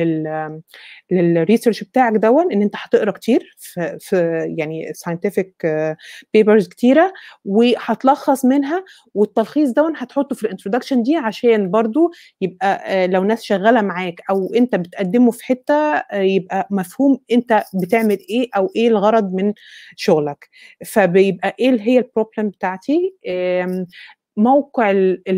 للريسيرش بتاعك دون ان انت هتقرا كتير في يعني ساينتفك بيبرز كتيره، وهتلخص منها، والتلخيص دون هتحطه في الانترودكشن دي، عشان برضو يبقى لو ناس شغاله معاك او انت بتقدمه في حته يبقى مفهوم انت بتعمل ايه او ايه الغرض من شغلك. فبيبقى ايه اللي هي البروبلم بتاعتي، موقع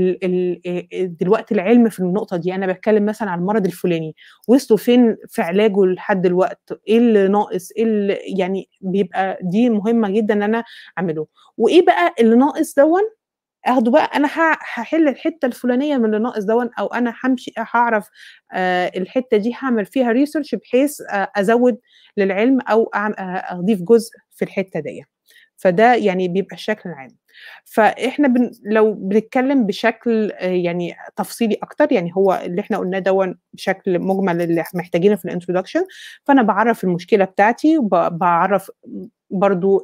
دلوقتي العلم في النقطه دي. انا بتكلم مثلا عن المرض الفلاني، وصلوا فين في علاجه لحد دلوقتي، ايه اللي ناقص، ايه اللي يعني بيبقى دي مهمه جدا ان انا اعمله. وايه بقى اللي ناقص دون اخده بقى، انا هحل الحته الفلانيه من اللي ناقص دون، او انا همشي هعرف الحته دي هعمل فيها ريسيرش بحيث ازود للعلم او اضيف جزء في الحته دي. فده يعني بيبقى الشكل العام. فاحنا لو بنتكلم بشكل يعني تفصيلي اكتر، يعني هو اللي احنا قلناه دون بشكل مجمل اللي محتاجينه في الانترودكشن. فانا بعرف المشكله بتاعتي، وبعرف برضو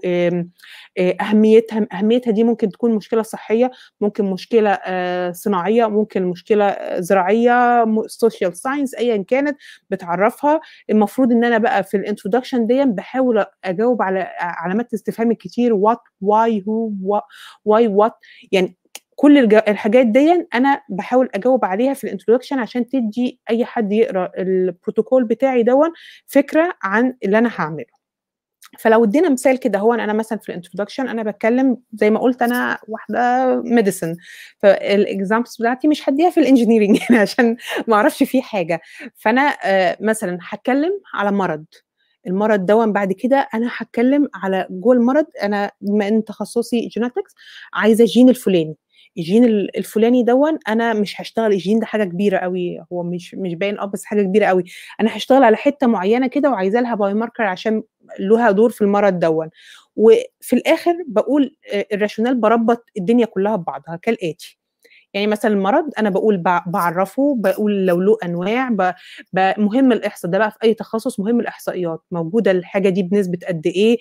اهميتها دي ممكن تكون مشكله صحيه، ممكن مشكله صناعيه، ممكن مشكله زراعيه، سوشيال ساينس، ايا كانت بتعرفها. المفروض ان انا بقى في الانترودكشن دي بحاول اجاوب على علامات الاستفهام الكتير: وات، واي، هو، واي، وات. يعني كل الحاجات دي انا بحاول اجاوب عليها في الانترودكشن عشان تدي اي حد يقرا البروتوكول بتاعي دون فكره عن اللي انا هعمله. فلو ادينا مثال كده، هو انا مثلا في الانترودكشن انا بتكلم زي ما قلت انا واحده ميديسن، فالاكزامبلز بتاعتي مش هديها في الانجينيرنج يعني عشان ما اعرفش فيه حاجه. فانا مثلا هتكلم على مرض، المرض دون بعد كده انا هتكلم على جوه المرض. انا بما ان تخصصي جينيتكس عايزه الجين الفلاني، الجين الفلاني دون انا مش هشتغل الجين ده حاجه كبيره قوي، هو مش باين بس حاجه كبيره قوي. انا هشتغل على حته معينه كده وعايزه لها باي ماركر عشان لها دور في المرض دون. وفي الاخر بقول الراشونال بربط الدنيا كلها ببعضها كالاتي. يعني مثلا المرض انا بقول بعرفه، بقول لو له انواع، مهم الاحصاء ده بقى في اي تخصص، مهم الاحصائيات موجوده الحاجه دي بنسبه قد ايه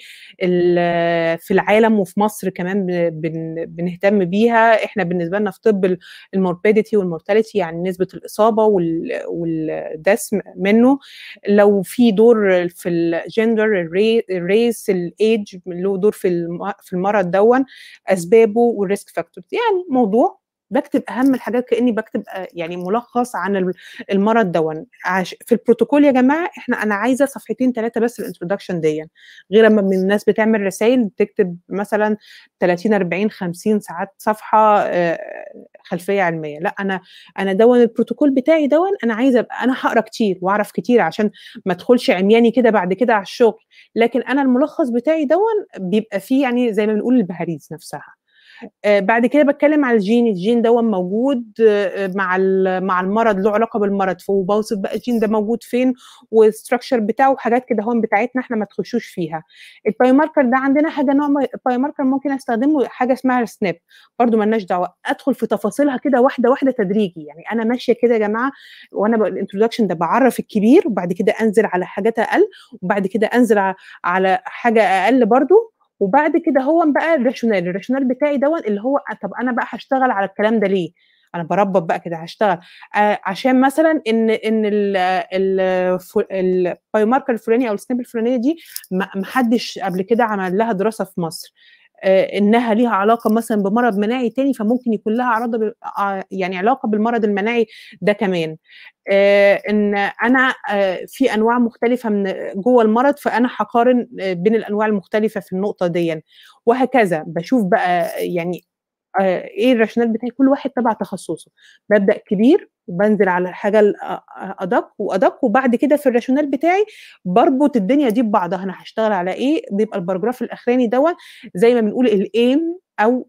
في العالم وفي مصر كمان بنهتم بيها. احنا بالنسبه لنا في طب الموربيديتي والمورتاليتي، يعني نسبه الاصابه والدث منه، لو في دور في الجندر، الريس، الايدج له دور في المرض دون، اسبابه والريسك فاكتورز. يعني موضوع بكتب اهم الحاجات كاني بكتب يعني ملخص عن المرض دون. في البروتوكول يا جماعه انا عايزه صفحتين 3 بس الانترودكشن دي، غير لما الناس بتعمل رسائل بتكتب مثلا 30 40 50 ساعات صفحه خلفيه علميه. لا، انا دون البروتوكول بتاعي دون انا عايزه ابقى انا هقرا كتير واعرف كتير عشان ما ادخلش عمياني كده بعد كده على الشغل. لكن انا الملخص بتاعي دون بيبقى فيه يعني زي ما بنقول البهاريز نفسها. بعد كده بتكلم على الجين دون موجود مع المرض، له علاقه بالمرض، فبوصف بقى الجين ده موجود فين والستراكشر بتاعه وحاجات كده هون بتاعتنا احنا ما تخشوش فيها. الباي ماركر ده عندنا حاجه نوع باي ماركر ممكن استخدمه حاجه اسمها السناب، برده مالناش دعوه ادخل في تفاصيلها كده واحده واحده تدريجي. يعني انا ماشيه كده يا جماعه، وانا الانترودكشن ده بعرف الكبير وبعد كده انزل على حاجات اقل وبعد كده انزل على حاجه اقل برده، وبعد كده هو بقى الراشونال بتاعي دون اللي هو طب انا بقى هشتغل على الكلام ده ليه؟ انا بربط بقى كده هشتغل عشان مثلا ان الباي ماركر الفلاني او السناب الفلانيه دي ما حدش قبل كده عمل لها دراسه في مصر، انها ليها علاقه مثلا بمرض مناعي تاني، فممكن يكون لها يعني علاقه بالمرض المناعي ده كمان. ان انا في انواع مختلفه من جوه المرض، فانا هقارن بين الانواع المختلفه في النقطه دي، وهكذا. بشوف بقى يعني ايه الراشونال بتاعي، كل واحد تبع تخصصه. ببدا كبير وبنزل على الحاجه الادق وادق، وبعد كده في الراشونال بتاعي بربط الدنيا دي ببعضها. انا هشتغل على ايه، بيبقى الباراجراف الاخراني دون زي ما بنقول الايم او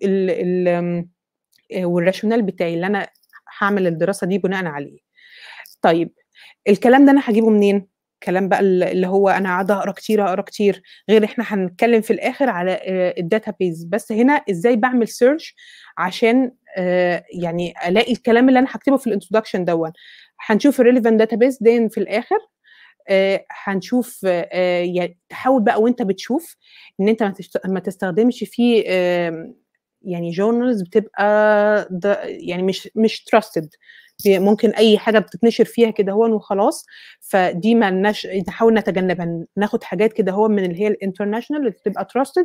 والراشونال بتاعي اللي انا هعمل الدراسه دي بناء عليه. طيب الكلام ده انا هجيبه منين؟ الكلام بقى اللي هو انا قاعده اقرا كتير، غير احنا هنتكلم في الاخر على الداتابيز. بس هنا ازاي بعمل سيرش عشان يعني الاقي الكلام اللي انا هكتبه في الانترودكشن دون. هنشوف الريليفنت داتابيز دي في الاخر. هنشوف يعني تحاول بقى وانت بتشوف ان انت ما تستخدمش فيه يعني جورنالز بتبقى يعني مش تراستد، ممكن اي حاجه بتتنشر فيها كده هو وخلاص. فدي ما لناش، نحاول نتجنبها، ناخد حاجات كده هو من اللي هي الانترناشونال اللي بتبقى تراستد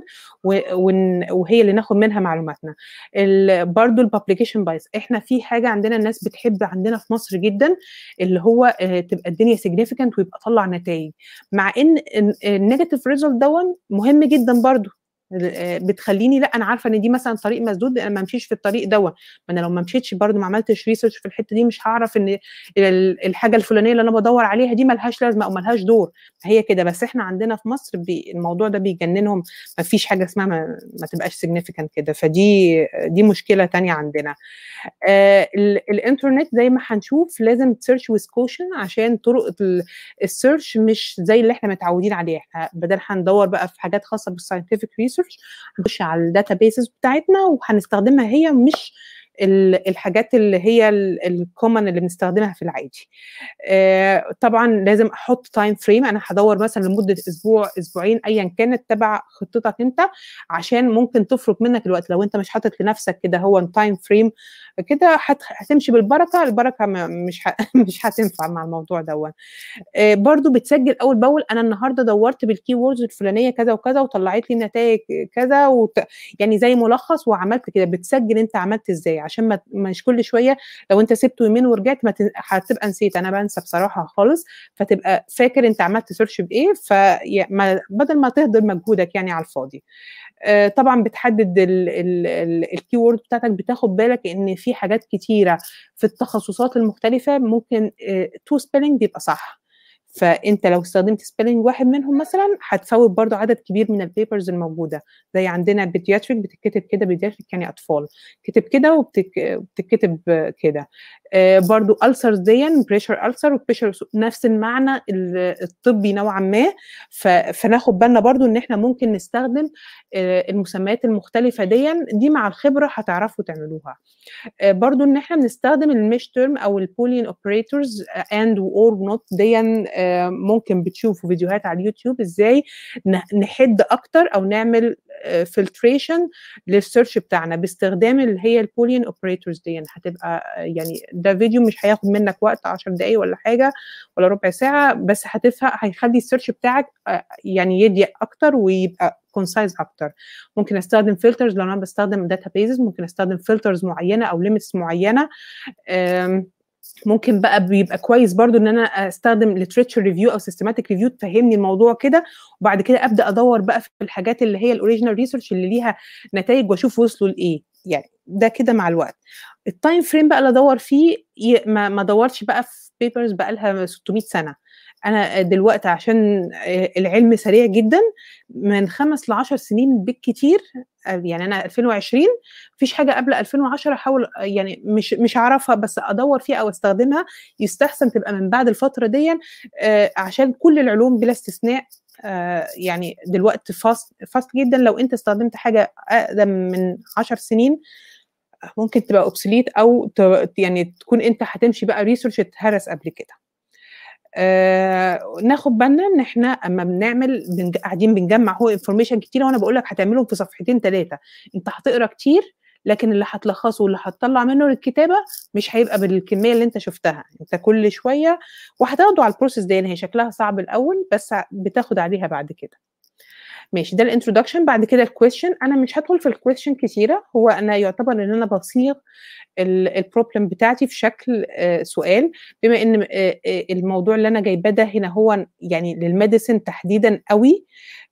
وهي اللي ناخد منها معلوماتنا. برضو البابليكيشن بايس، احنا في حاجه عندنا الناس بتحب عندنا في مصر جدا اللي هو تبقى الدنيا سيجنيفيكانت ويبقى طلع نتائج، مع ان النيجاتيف ريزلت دون مهم جدا برضو. بتخليني لا انا عارفه ان دي مثلا طريق مسدود، انا ما امشيش في الطريق دون. ما انا لو ما مشيتش برده ما عملتش ريسيرش في الحته دي مش هعرف ان الحاجه الفلانيه اللي انا بدور عليها دي ملهاش لازمه او ملهاش دور. هي كده. بس احنا عندنا في مصر الموضوع ده بيجننهم، ما فيش حاجه اسمها ما تبقاش سيجنيفيكانت كده. دي مشكله تانية عندنا. الانترنت زي ما هنشوف لازم تسيرش ويز كوشن، عشان طرق السيرش مش زي اللي احنا متعودين عليه. احنا بدل هندور بقى في حاجات خاصه بالساينتفك ريسيرش، ريسيرش، هنخش على الداتابيسز بتاعتنا وهنستخدمها هي، مش الحاجات اللي هي الكومن اللي بنستخدمها في العادي. طبعا لازم احط تايم فريم، انا هدور مثلا لمده اسبوع اسبوعين ايا كانت تبع خطتك انت، عشان ممكن تفرط منك الوقت لو انت مش حاطط لنفسك كده هو تايم فريم كده، هتمشي بالبركه، البركه مش هتنفع مع الموضوع دوت. برضو بتسجل اول باول، انا النهارده دورت بالكي ووردز الفلانيه كذا وكذا وطلعت لي نتائج كذا يعني زي ملخص وعملت كده، بتسجل انت عملت ازاي، عشان مش كل شويه لو انت سبته يمين ورجعت هتبقى نسيت، انا بنسى بصراحه خالص، فتبقى فاكر انت عملت سيرش بايه، بدل ما تهدر مجهودك يعني على الفاضي. طبعا بتحدد الكي وورد بتاعتك، بتاخد بالك ان في حاجات كتيره في التخصصات المختلفه ممكن تو سبيلنج بيبقى صح، فانت لو استخدمت سبيلنج واحد منهم مثلا هتفوت برضو عدد كبير من البيبرز الموجوده، زي عندنا بيدياتريك بتتكتب كده، بيدياتريك يعني اطفال، كتب كده وبتتكتب كده. برضو ألسرز دي بريشر ألسر وبريشر نفس المعنى الطبي نوعا ما، فناخد بالنا برضو ان احنا ممكن نستخدم المسميات المختلفه دي مع الخبره هتعرفوا تعملوها. برضو ان احنا بنستخدم الميش تيرم او البولين اوبريتورز اند اور نوت دي، ممكن بتشوفوا فيديوهات على اليوتيوب ازاي نحد اكتر او نعمل فلتريشن للسيرش بتاعنا باستخدام اللي هي البولين اوبريتورز دي. هتبقى يعني ده فيديو مش هياخد منك وقت 10 دقايق ولا حاجه ولا ربع ساعه، بس هتفهم، هيخلي السيرش بتاعك يعني يضيق اكتر ويبقى كونسايز اكتر. ممكن استخدم فلترز لو انا بستخدم داتابيزز، ممكن استخدم فلترز معينه او ليميتس معينه. ممكن بقى بيبقى كويس برضو ان انا استخدم ليتريتشر ريفيو او سيستماتيك ريفيو تفهمني الموضوع كده، وبعد كده ابدا ادور بقى في الحاجات اللي هي الاوريجينال ريسيرش اللي ليها نتائج واشوف وصلوا لايه، يعني ده كده مع الوقت. التايم فريم بقى اللي ادور فيه ما ادورش بقى في بيبرز بقى لها 600 سنه، انا دلوقتي عشان العلم سريع جدا، من 5 ل 10 سنين بالكتير، يعني انا 2020 مفيش حاجه قبل 2010 احاول يعني مش هعرفها بس ادور فيها او استخدمها، يستحسن تبقى من بعد الفتره دي، عشان كل العلوم بلا استثناء يعني دلوقتي فاست جدا. لو انت استخدمت حاجه اقدم من 10 سنين ممكن تبقى اوبسوليت، او يعني تكون انت هتمشي بقى ريسيرش اتهرس قبل كده. ناخد بالنا ان احنا اما بنعمل قاعدين بنجمع هو انفورميشن كتيره، وانا بقول لك هتعملهم في صفحتين 3، انت هتقرا كتير لكن اللي هتلخصه واللي هتطلع منه للكتابه مش هيبقى بالكميه اللي انت شفتها، انت كل شويه وهتاخده على البروسيس دي، هي شكلها صعب الاول بس بتاخد عليها بعد كده. ماشي، ده الانترودكشن. بعد كده الكويشن، انا مش هدخل في الكويشن كتيره، هو انا يعتبر ان انا بصيغ البروبلم بتاعتي في شكل سؤال، بما ان الموضوع اللي انا جايباه ده هنا هو يعني للميديسن تحديدا قوي،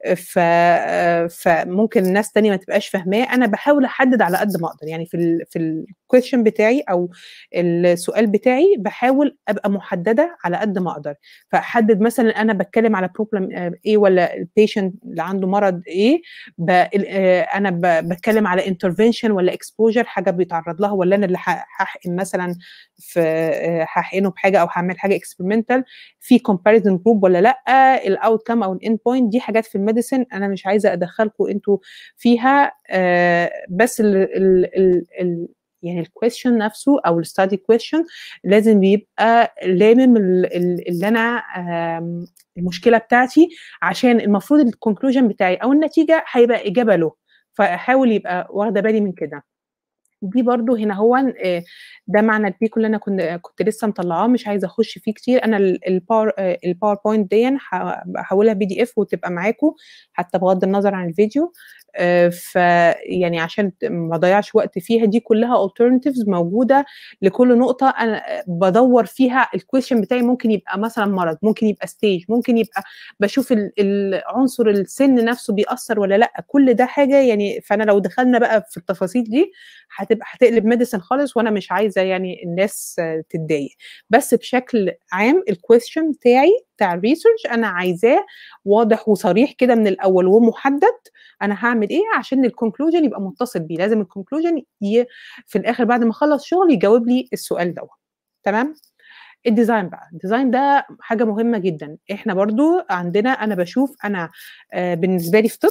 فممكن الناس تانية ما تبقاش فاهماه، انا بحاول احدد على قد ما اقدر، يعني في الكويشن بتاعي او السؤال بتاعي بحاول ابقى محدده على قد ما اقدر، فاحدد مثلا انا بتكلم على بروبلم ايه ولا البيشنت اللي عنده مرض ايه، انا بتكلم على انترفنشن ولا اكسبوجر، حاجه بيتعرض لها، ولا انا اللي هحقن مثلا في هحقنه بحاجه او هعمل حاجه اكسبيرمنتال، في كومباريزن جروب ولا لا، الاوت كام او الاند بوينت، دي حاجات في الميديسن انا مش عايزه ادخلكم انتوا فيها، بس يعني الكويشن نفسه او الستادي كويشن لازم بيبقى لامم اللي انا المشكله بتاعتي، عشان المفروض الكونكلوجن بتاعي او النتيجه هيبقى اجابه له، فاحاول يبقى واخده بالي من كده. دي برضو هنا هو ده معنى البيكو اللي انا كنت لسه مطلعاه، مش عايزه اخش فيه كتير، انا الباوربوينت دي هحولها PDF وتبقى معاكم حتى بغض النظر عن الفيديو، فيعني عشان ما اضيعش وقت فيها، دي كلها alternatives موجوده لكل نقطه انا بدور فيها الكويشن بتاعي، ممكن يبقى مثلا مرض، ممكن يبقى ستيج، ممكن يبقى بشوف العنصر السن نفسه بيأثر ولا لا، كل ده حاجه يعني، فانا لو دخلنا بقى في التفاصيل دي هتقلب ميديسن خالص، وانا مش عايزه يعني الناس تتضايق، بس بشكل عام الكويستشن بتاع الريسيرش انا عايزاه واضح وصريح كده من الاول ومحدد، انا هعمل ايه عشان الكونكلوجن يبقى متصل بيه، لازم الكونكلوجن في الاخر بعد ما اخلص شغل يجاوب لي السؤال ده. تمام. الديزاين بقى، الديزاين ده حاجه مهمه جدا، احنا برضو عندنا انا بشوف انا بالنسبه لي في طب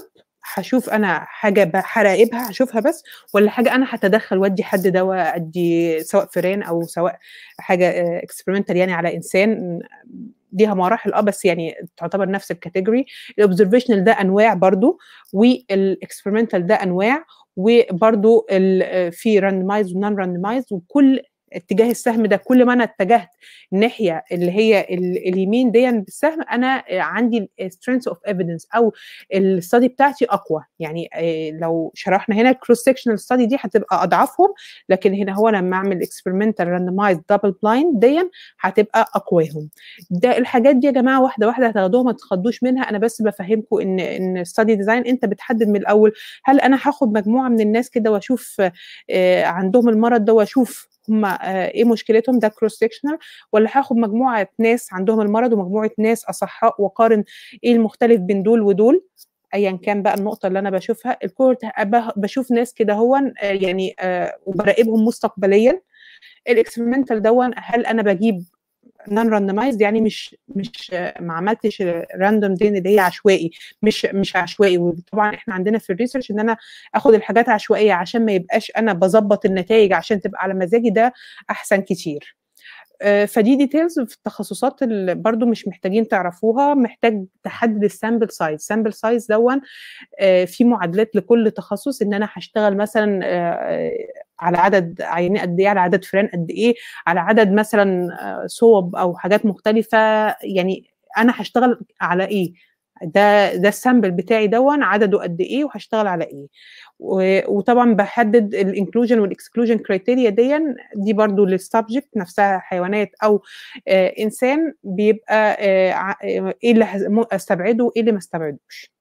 هاشوف أنا حاجة هاراقبها هاشوفها بس، والّا حاجة أنا هاتدخّل وأدّي حد دوا، أدّي سواء فئران أو سواء حاجة experimental يعني على إنسان، ليها مراحل بس يعني تعتبر نفس الcategory. الobservational ده أنواع برضه، والexperimental ده أنواع، وبرضه في randomized وnon randomized، وكل اتجاه السهم ده كل ما أنا اتجهت الناحية اللي هي اليمين ديًا بالسهم، أنا عندي strength of evidence أو الstudy بتاعتي أقوى. يعني لو شرحنا هنا الcross sectional study دي هتبقى أضعفهم، لكن هنا هو لمّا أعمل experimental randomized double blind ديًا هتبقى أقواهم. ده الحاجات دي يا جماعة واحدة واحدة هتاخدوها، ما تتخضوش منها، أنا بس بافهّمكم إن study design أنت بتحدد من الأول، هل أنا هاخد مجموعة من الناس كده وأشوف عندهم المرض ده وأشوف هم إيه مشكلتهم، ده cross sectional، والّا هاخد مجموعة ناس عندهم المرض ومجموعة ناس أصحاء وأقارن إيه المختلف بين دول ودول، أيًا كان بقى النقطة اللي أنا باشوفها. الcohort باشوف ناس كده أهوًا يعني وباراقبهم مستقبليًا. الexperimental دَوًّا هل أنا باجيب non randomized، يعني مش ما عملتش random دي اللي هي عشوائي، مش عشوائي. وطبعًا إحنا عندنا في الresearch إن أنا آخد الحاجات عشوائية عشان ما يبقاش أنا باضبّط النتايج عشان تبقى على مزاجي، ده أحسن كتير. فدي details في التخصصات برضه مش محتاجين تعرفوها، محتاج تحدد الsample size. sample size دَوًّا في معادلات لكل تخصص، إن أنا هاشتغل مثلًا على عدد عيانين قد إيه، على عدد فئران قد إيه، على عدد مثلًا صوب أو حاجات مختلفة، يعني أنا هاشتغل على إيه، ده الsample بتاعي دَوًّا عدده قد إيه وهاشتغل على إيه. وطبعًا باحدد الinclusion والexclusion criteria ديًّا، دي برضه للsubject نفسها حيوانات أو إنسان، بيبقى إيه اللي أستبعده وإيه اللي ما أستبعدوش.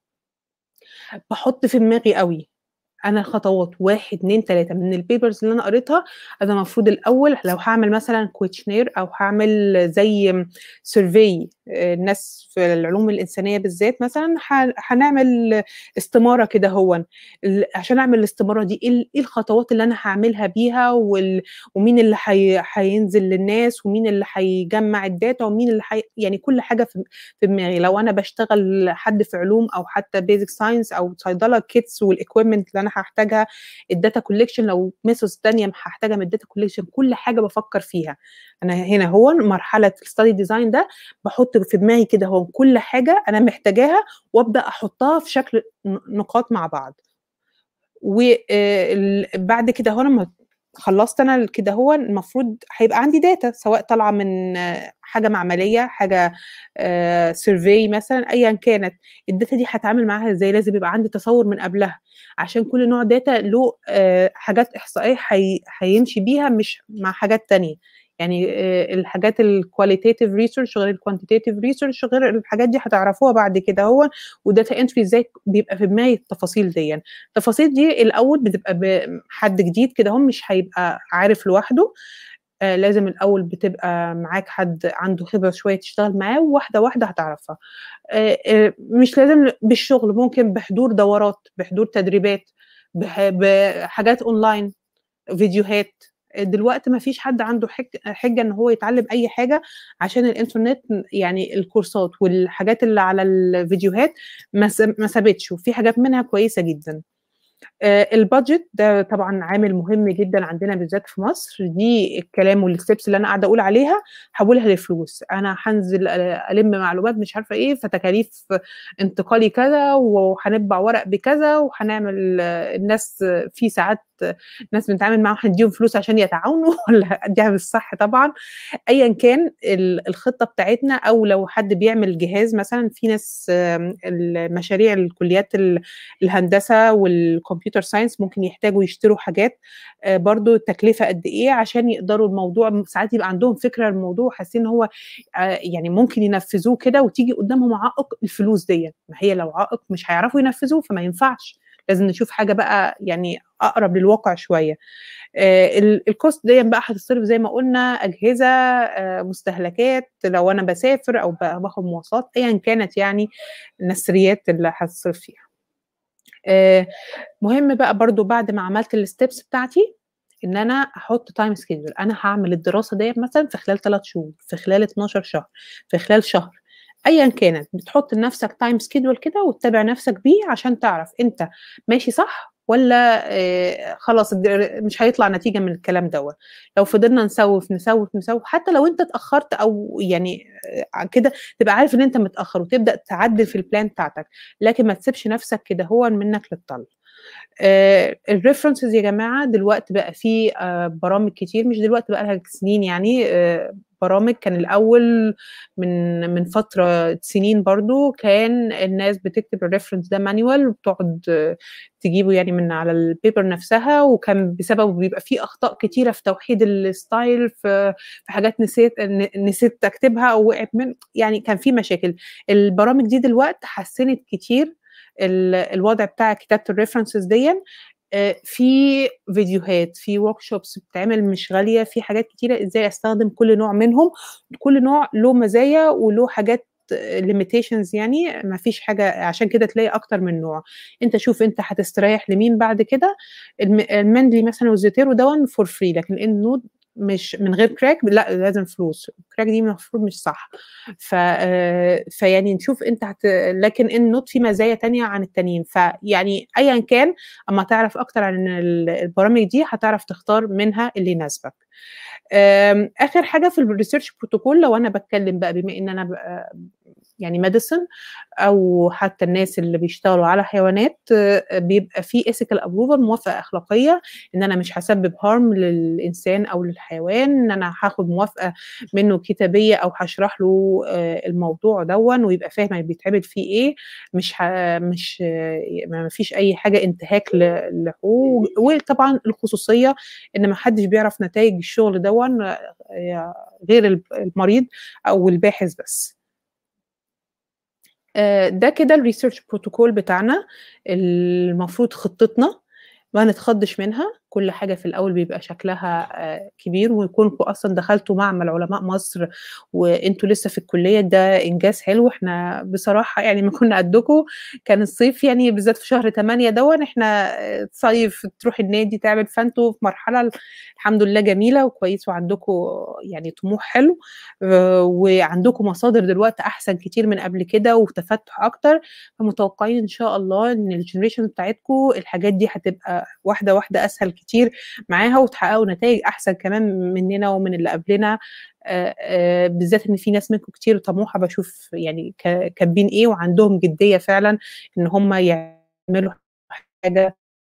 باحط في دماغي أوي أنا خطوات 1، 2، 3 من الpapers اللي أنا قريتها. أنا المفروض الأول لو هاعمل مثلًا questionnaire أو هاعمل زي survey، الناس في العلوم الإنسانية بالذات مثلًا هنعمل استمارة كده أهوًا، عشان أعمل الاستمارة دي إيه الخطوات اللي أنا هاعملها بيها، ومين اللي هينزل للناس، ومين اللي هيجمّع الdata، ومين اللي يعني كل حاجة في دماغي. لو أنا باشتغل حد في علوم أو حتى basic science أو صيدلة kits والequipment اللي أنا هاحتاجها، الdata collection لو methods تانية هاحتاجها من الdata collection، كل حاجة بافكّر فيها. أنا هنا أهوًا مرحلة الstudy design ده باحط في دماغي كده أهو كل حاجة أنا محتاجاها، وأبدأ أحطها في شكل نقاط مع بعض. بعد كده أهو لمّا خلّصت أنا كده أهوًا، المفروض هيبقى عندي data سواء طالعة من حاجة معملية، حاجة survey مثلًا، أيًا كانت. الdata دي هاتعامل معاها إزاي؟ لازم يبقى عندي تصوُّر من قبلها، عشان كل نوع data له حاجات إحصائية هيمشي بيها مش مع حاجات تانية. يعني الحاجات الqualitative research غير الquantitative research غير الحاجات دي هتعرفوها بعد كده أهوًا، وdata entry إزاي بيبقى في دماغي التفاصيل ديًّا. التفاصيل دي الأول بتبقى حد جديد كده أهو مش هيبقى عارف لوحده، لازم الأول بتبقى معاك حد عنده خبرة شوية تشتغل معاه، وواحدة واحدة هتعرفها. مش لازم بالشغل، ممكن بحضور دورات، بحضور تدريبات، بحاجات أونلاين، فيديوهات. دلوقتي ما فيش حد عنده حِجة إن هو يتعلم أي حاجة عشان الإنترنت، يعني الكورسات والحاجات اللي على الفيديوهات ما سابتش، وفي حاجات منها كويسة جدًا. الbudget ده طبعًا عامل مهم جدًا عندنا بالذات في مصر، دي الكلام والsteps اللي أنا قاعدة أقول عليها هاحولها لفلوس. أنا هانزل ألِم معلومات مش عارفة إيه، فتكاليف انتقالي كذا، وهنطبع ورق بكذا، وهنعمل الناس في ساعات ناس بنتعامل معاهم هندّيهم فلوس عشان يتعاونوا والّا أدّيها بالصح طبعًا. أيًا كان الخطة بتاعتنا، أو لو حد بيعمل جهاز مثلًا، في ناس المشاريع الكليات الهندسة والcomputer science ممكن يحتاجوا يشتروا حاجات، برضه التكلفة قد إيه عشان يقدروا الموضوع، ساعات يبقى عندهم فكرة للموضوع وحاسين إن هو يعني ممكن ينفذوه كده، وتيجي قدامهم عائق الفلوس ديّة. ما هي لو عائق مش هيعرفوا ينفذوه، فما ينفعش، لازم نشوف حاجة بقى يعني أقرب للواقع شوية. الcost ديًّا بقى هتتصرف زي ما قُلنا أجهزة، مستهلكات لو أنا باسافر أو باخد مواصلات، أيًا كانت يعني النثريات اللي هتصرف فيها. مهم بقى برضه بعد ما عملت الsteps بتاعتي، إن أنا أحط time schedule. أنا هاعمل الدراسة ديّة مثلًا في خلال 3 شهور، في خلال 12 شهر، في خلال شهر. أيًا كانت، بتحط لنفسك time schedule كده وتتابع نفسك بيه عشان تعرف أنت ماشي صح والّا خلاص مش هيطلع نتيجة من الكلام دوّة. لو فضلنا نسوّف، نسوّف، نسوّف، حتى لو أنت اتأخرت أو يعني كده تبقى عارف إن أنت متأخر وتبدأ تعدل في الplan بتاعتك، لكن ما تسيبش نفسك كدهوًا منك للطل. الreferences يا جماعة دلوقتي بقى في برامج كتير، مش دلوقتي بقى لها سنين يعني، برامج كان الأول من فترة سنين برضه، كان الناس بتكتب الreference ده manual وبتقعد تجيبه يعني من على الpaper نفسها، وكان بسببه بيبقى في أخطاء كتيرة في توحيد الstyle، في حاجات نسيت أكتبها أو وقعت يعني كان في مشاكل. البرامج دي دلوقتي حسّنت كتير الوضع بتاع كتابة الreferences ديًّا. في فيديوهات، في workshops بتتعمل مش غالية، في حاجات كتيرة إزاي أستخدم كل نوع منهم، كل نوع له مزايا وله حاجات limitations يعني، ما فيش حاجة عشان كده تلاقي أكتر من نوع. أنت شوف أنت هتستريح لمين بعد كده. المندلي مثلًا والزوتيرو دوًّا for free، لكن الnode مش من غير crack لأ لازم فلوس، الcrack دي المفروض مش صح. فيعني نشوف أنت لكن الnode فيه مزايا تانية عن التانيين، فيعني أيًا كان أمّا تعرف أكتر عن البرامج دي هتعرف تختار منها اللي يناسبك. آخر حاجة في الresearch protocol لو أنا باتكلم بقى بما إن أنا يعني medicine أو حتى الناس اللي بيشتغلوا على حيوانات، بيبقى في ethical approval، موافقة أخلاقية إن أنا مش هاسبب harm للإنسان أو للحيوان، إن أنا هاخد موافقة منه كتابية أو هاشرح له الموضوع دوًّا ويبقى فاهم بيتعمل فيه إيه، مش ما فيش أي حاجة انتهاك لحقوقه، وطبعًا الخصوصية إن ما حدش بيعرف نتايج الشغل دوًّا غير المريض أو الباحث بس. ده كده الresearch protocol بتاعنا، المفروض خطتنا ما نتخضش منها، كل حاجة في الأول بيبقى شكلها كبير، وكونكم أصلًا دخلتوا معمل علماء مصر وأنتم لسه في الكلية ده إنجاز حلو، إحنا بصراحة يعني أمّا كنا قدّكم كان الصيف يعني بالذات في شهر 8 دوًّا إحنا تصيف، تروح النادي، تعمل، فأنتم في مرحلة الحمد لله جميلة وكويس وعندكم يعني طموح حلو، وعندكم مصادر دلوقتي أحسن كتير من قبل كده وتفتُّح أكتر، فمتوقعين إن شاء الله إن الgeneration بتاعتكم الحاجات دي هتبقى واحدة، واحدة أسهل كتير معاها وتحققوا نتايج أحسن كمان مننا ومن اللي قبلنا، بالذات إن في ناس منكم كتير طموحة باشوف يعني كاتبين إيه وعندهم جدية فعلًا إن هم يعملوا حاجة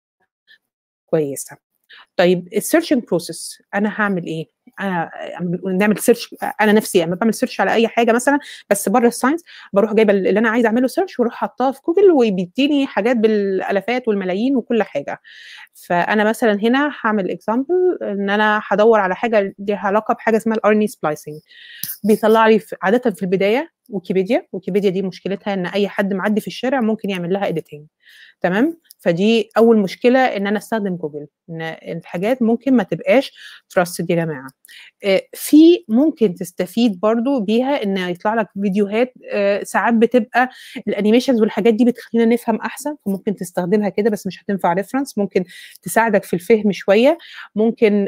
كويسة. طيب الsearching process أنا هاعمل إيه؟ أنا نعمل search، أنا نفسي أمّا باعمل search على أي حاجة مثلًا بس برّه الscience، باروح جايبة اللي أنا عايزة أعمل له search واروح حاطاه في جوجل وبيدّيني حاجات بالآلافات والملايين وكل حاجة. فأنا مثلًا هنا هاعمل example إن أنا هادوّر على حاجة ليها علاقة بحاجة اسمها الRNA splicing، بيطلّع لي عادةً في البداية ويكيبيديا دي مشكلتها إن أي حد معدّي في الشارع ممكن يعمل لها editing، تمام؟ فدي أول مشكلة إن أنا أستخدم جوجل، إن الحاجات ممكن ما تبقاش trusted يا جماعة. في ممكن تستفيد برضه بيها إن يطلع لك فيديوهات، ساعات بتبقى الanimations والحاجات دي بتخلّينا نفهم أحسن، فممكن تستخدمها كده بس مش هتنفع reference، ممكن تساعدك في الفهم شوية، ممكن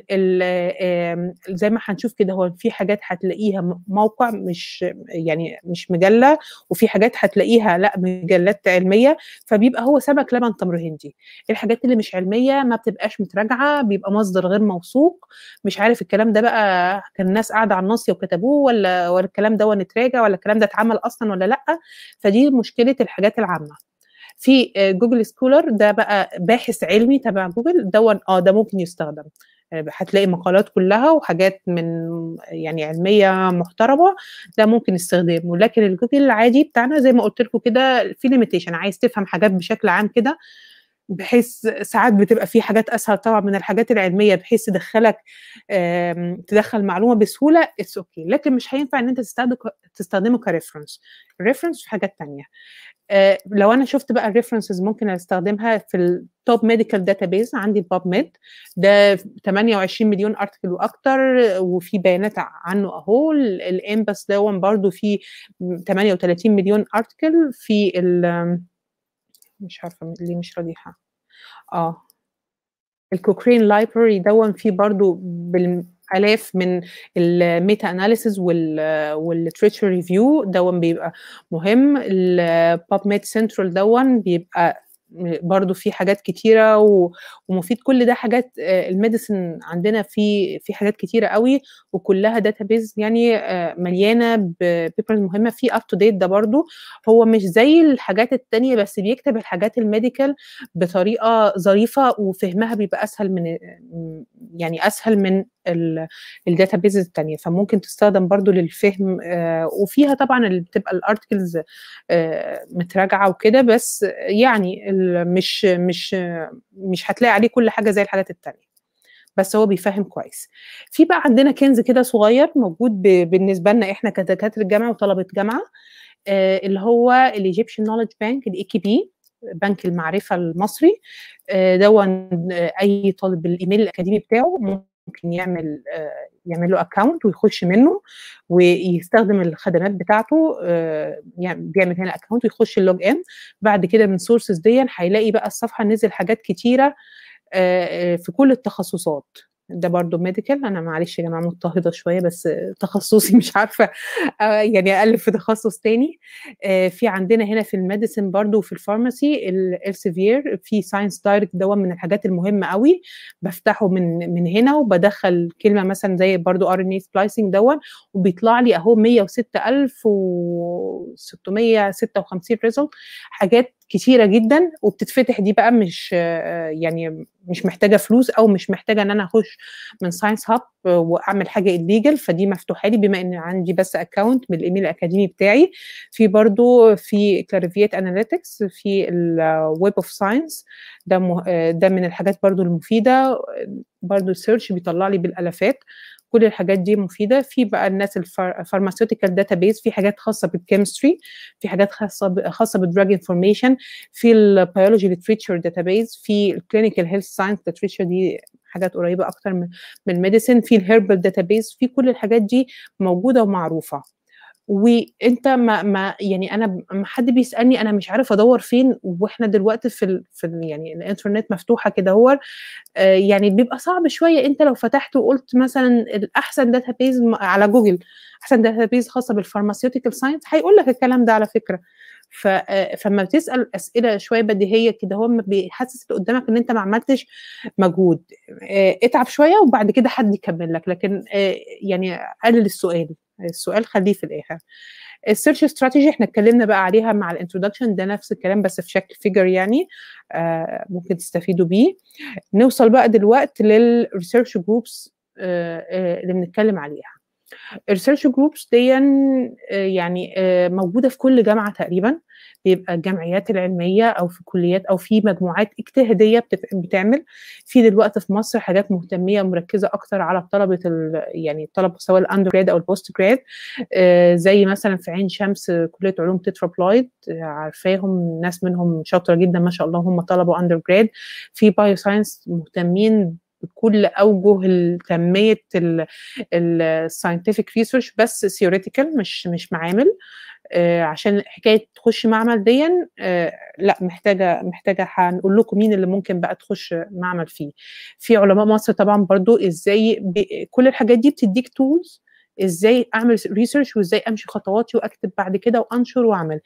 زي ما هنشوف كده هو في حاجات هتلاقيها موقع يعني مش مجلة، وفي حاجات هتلاقيها لأ مجلات علمية، فبيبقى هو سمك لبن تمر هندي. الحاجات اللي مش علمية ما بتبقاش متراجعة، بيبقى مصدر غير موثوق، مش عارف الكلام ده بقى كان الناس قاعدة على الناصية وكتبوه والّا الكلام دوّة اتراجع والّا الكلام ده اتعمل أصلًا والّا لأ، فدي مشكلة الحاجات العامة. في Google Scholar ده بقى باحث علمي تبع جوجل دوًّا ده ممكن يستخدم، هتلاقي مقالات كلّها وحاجات من يعني علمية محترمة، ده ممكن استخدامه، لكن الجوجل العادي بتاعنا زي ما قُلت لكم كده في limitation، عايز تفهم حاجات بشكل عام كده، بحيث ساعات بتبقى في حاجات أسهل طبعًا من الحاجات العلمية بحيث تدخّلك تدخّل معلومة بسهولة it's okay، لكن مش هينفع إن أنت تستخدمه كreference، الreference في حاجات تانية. لو أنا شُفت بقى الreferences ممكن أستخدمها في الtop medical database عندي الPubmed، ده 28 مليون article وأكتر، وفي بيانات عنه أهو، الIMPAS دوًّا برضه فيه 38 مليون article في مش عارفة ليه مش راضي آه. الCochrane library دوًّا فيه برضه آلاف من الميتا اناليسيز والليتريتشر ريفيو دون بيبقى مهم. الباب ميد سنترال دون بيبقى برضو في حاجات كتيره ومفيد. كل ده حاجات الميديسن عندنا في حاجات كتيره قوي، وكلها داتابيز يعني مليانه ببيبرز مهمه. في اب تو ديت ده برضو هو مش زي الحاجات التانية، بس بيكتب الحاجات الميديكال بطريقه ظريفه، وفهمها بيبقى اسهل من الداتابيز التانية، فممكن تستخدم برضو للفهم. وفيها طبعا اللي بتبقى الارتكلز متراجعه وكده، بس يعني مش هتلاقي عليه كل حاجه زي الحاجات التانية، بس هو بيفهم كويس. في بقى عندنا كنز كده صغير موجود بالنسبه لنا احنا كدكاتره جامعه وطلبه جامعه، اللي هو الايجيبشن نوليدج بانك، الاي بي، بنك المعرفه المصري. اي طالب بالايميل الاكاديمي بتاعه ممكن يعمل له اكونت ويخش منه ويستخدم الخدمات بتاعته. يعني بيعمل هنا اكونت ويخش اللوج ان. بعد كده من سورسز دي هيلاقي بقى الصفحه نزل حاجات كتيره في كل التخصصات. ده برضو ميديكال. انا معلش يا جماعه مضطهده شويه، بس تخصصي مش عارفه يعني اقلب في تخصص تاني. في عندنا هنا في الميديسن برضو وفي الفارماسي السيفير، في ساينس دايركت ده من الحاجات المهمه قوي. بفتحه من هنا وبدخل كلمه مثلا زي برضو ار ان اي سبلايسنج دون، وبيطلع لي اهو 106,656 ريزلت. حاجات كتيره جدا وبتتفتح دي بقى، مش يعني مش محتاجه فلوس، او مش محتاجه ان انا اخش من ساينس هاب واعمل حاجه الليجل، فدي مفتوحه لي بما ان عندي بس اكونت بالايميل الاكاديمي بتاعي. في برضو في كلاريفيت اناليتكس، في الويب اوف ساينس، ده من الحاجات برضو المفيده. برضو السيرش بيطلع لي بالالافات. كل الحاجات دي مفيده. في بقى الناس الفارماسيوتيكال داتابيز، في حاجات خاصه بالكيمستري، في حاجات خاصه بالدراج انفورميشن، في البيولوجي ليتريتشر داتابيز، في الكلينيكال هيلث ساينس ليتريتشر، دي حاجات قريبه اكتر من الميديسن، في الهيربال داتابيز. في كل الحاجات دي موجوده ومعروفه. وانت ما يعني انا ما حد بيسالني انا مش عارف ادور فين، واحنا دلوقتي يعني الانترنت مفتوحه كده، هو يعني بيبقى صعب شويه. انت لو فتحت وقلت مثلا الاحسن داتابيز على جوجل، احسن داتابيز خاصه بالفارماسيوتيكال ساينس، هيقول لك الكلام ده على فكره. فما بتسال اسئله شويه بديهيه كده، هو بيحسس اللي قدامك ان انت ما عملتش مجهود. اتعب شويه وبعد كده حد يكمل لك، لكن يعني قلل السؤال خليه في الاخر. السيرش استراتيجي احنا اتكلمنا بقى عليها مع الانترودكشن، ده نفس الكلام بس في شكل فيجر يعني، ممكن تستفيدوا بيه. نوصل بقى دلوقتي للريسيرش جروبس اللي بنتكلم عليها. الريسيرش جروبس دي يعني موجوده في كل جامعه تقريبا، بيبقى الجمعيات العلميه او في كليات او في مجموعات اجتهاديه بتعمل. في دلوقتي في مصر حاجات مهتميه ومركزه اكتر على الطلبه يعني الطلبه سواء الاندر جراد او البوست جراد، زي مثلا في عين شمس كليه علوم تترا بلايد، عارفاهم ناس منهم شاطره جدا ما شاء الله، هم طلبه اندر جراد. في بايو ساينس مهتمين بكل اوجه تنميه الساينتفك ريسيرش، بس ثيوريتيكال مش معامل. عشان حكايه تخش معمل دي لا، محتاجه هنقول لكم مين اللي ممكن بقى تخش معمل فيه. في علماء مصر طبعا برضو، ازاي كل الحاجات دي بتديك تولز ازاي اعمل ريسيرش، وازاي امشي خطواتي واكتب بعد كده وانشر واعمل.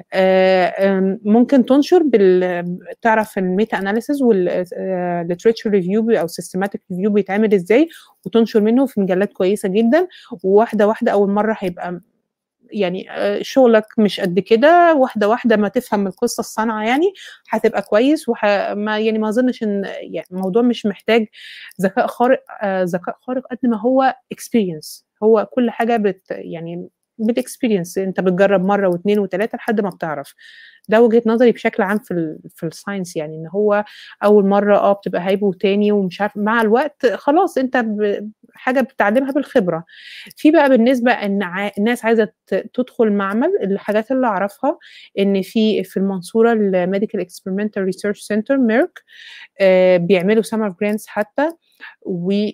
ممكن تنشر تعرف الميتا اناليسيز والليتريتشر ريفيو او سيستماتيك ريفيو بيتعمل ازاي، وتنشر منه في مجلات كويسه جدا. وواحده واحده، اول مره هيبقى يعني شغلك مش قد كده، واحده واحده ما تفهم القصه الصنعه يعني هتبقى كويس. ما يعني ما اظنش ان يعني الموضوع مش محتاج ذكاء خارق، قد ما هو اكسبيرينس. هو كل حاجه يعني بالاكسبيرينس، انت بتجرب مره واثنين وثلاثه لحد ما بتعرف. ده وجهه نظري بشكل عام في الساينس، يعني ان هو اول مره بتبقى هايبه، وتاني ومش عارف، مع الوقت خلاص انت حاجه بتتعلمها بالخبره. في بقى بالنسبه ان الناس عايزه تدخل معمل، الحاجات اللي اعرفها ان في المنصوره الميديكال اكسبيرمنتال ريسيرش سنتر ميرك بيعملوا سمر جرانتس حتى.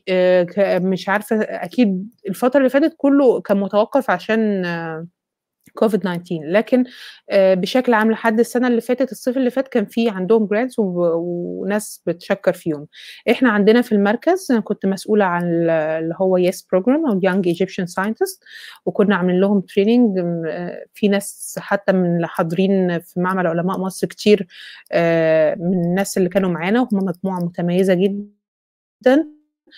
ومش عارفه، اكيد الفتره اللي فاتت كله كان متوقف عشان COVID-19. لكن بشكل عام لحد السنة اللي فاتت، الصيف اللي فات، كان في عندهم grants وناس بتشكر فيهم. احنا عندنا في المركز أنا كنت مسؤولة عن اللي هو YES program أو Young Egyptian Scientist، وكنا عاملين لهم training. في ناس حتى من اللي حاضرين في معمل علماء مصر كتير من الناس اللي كانوا معانا، وهم مجموعة متميزة جدا.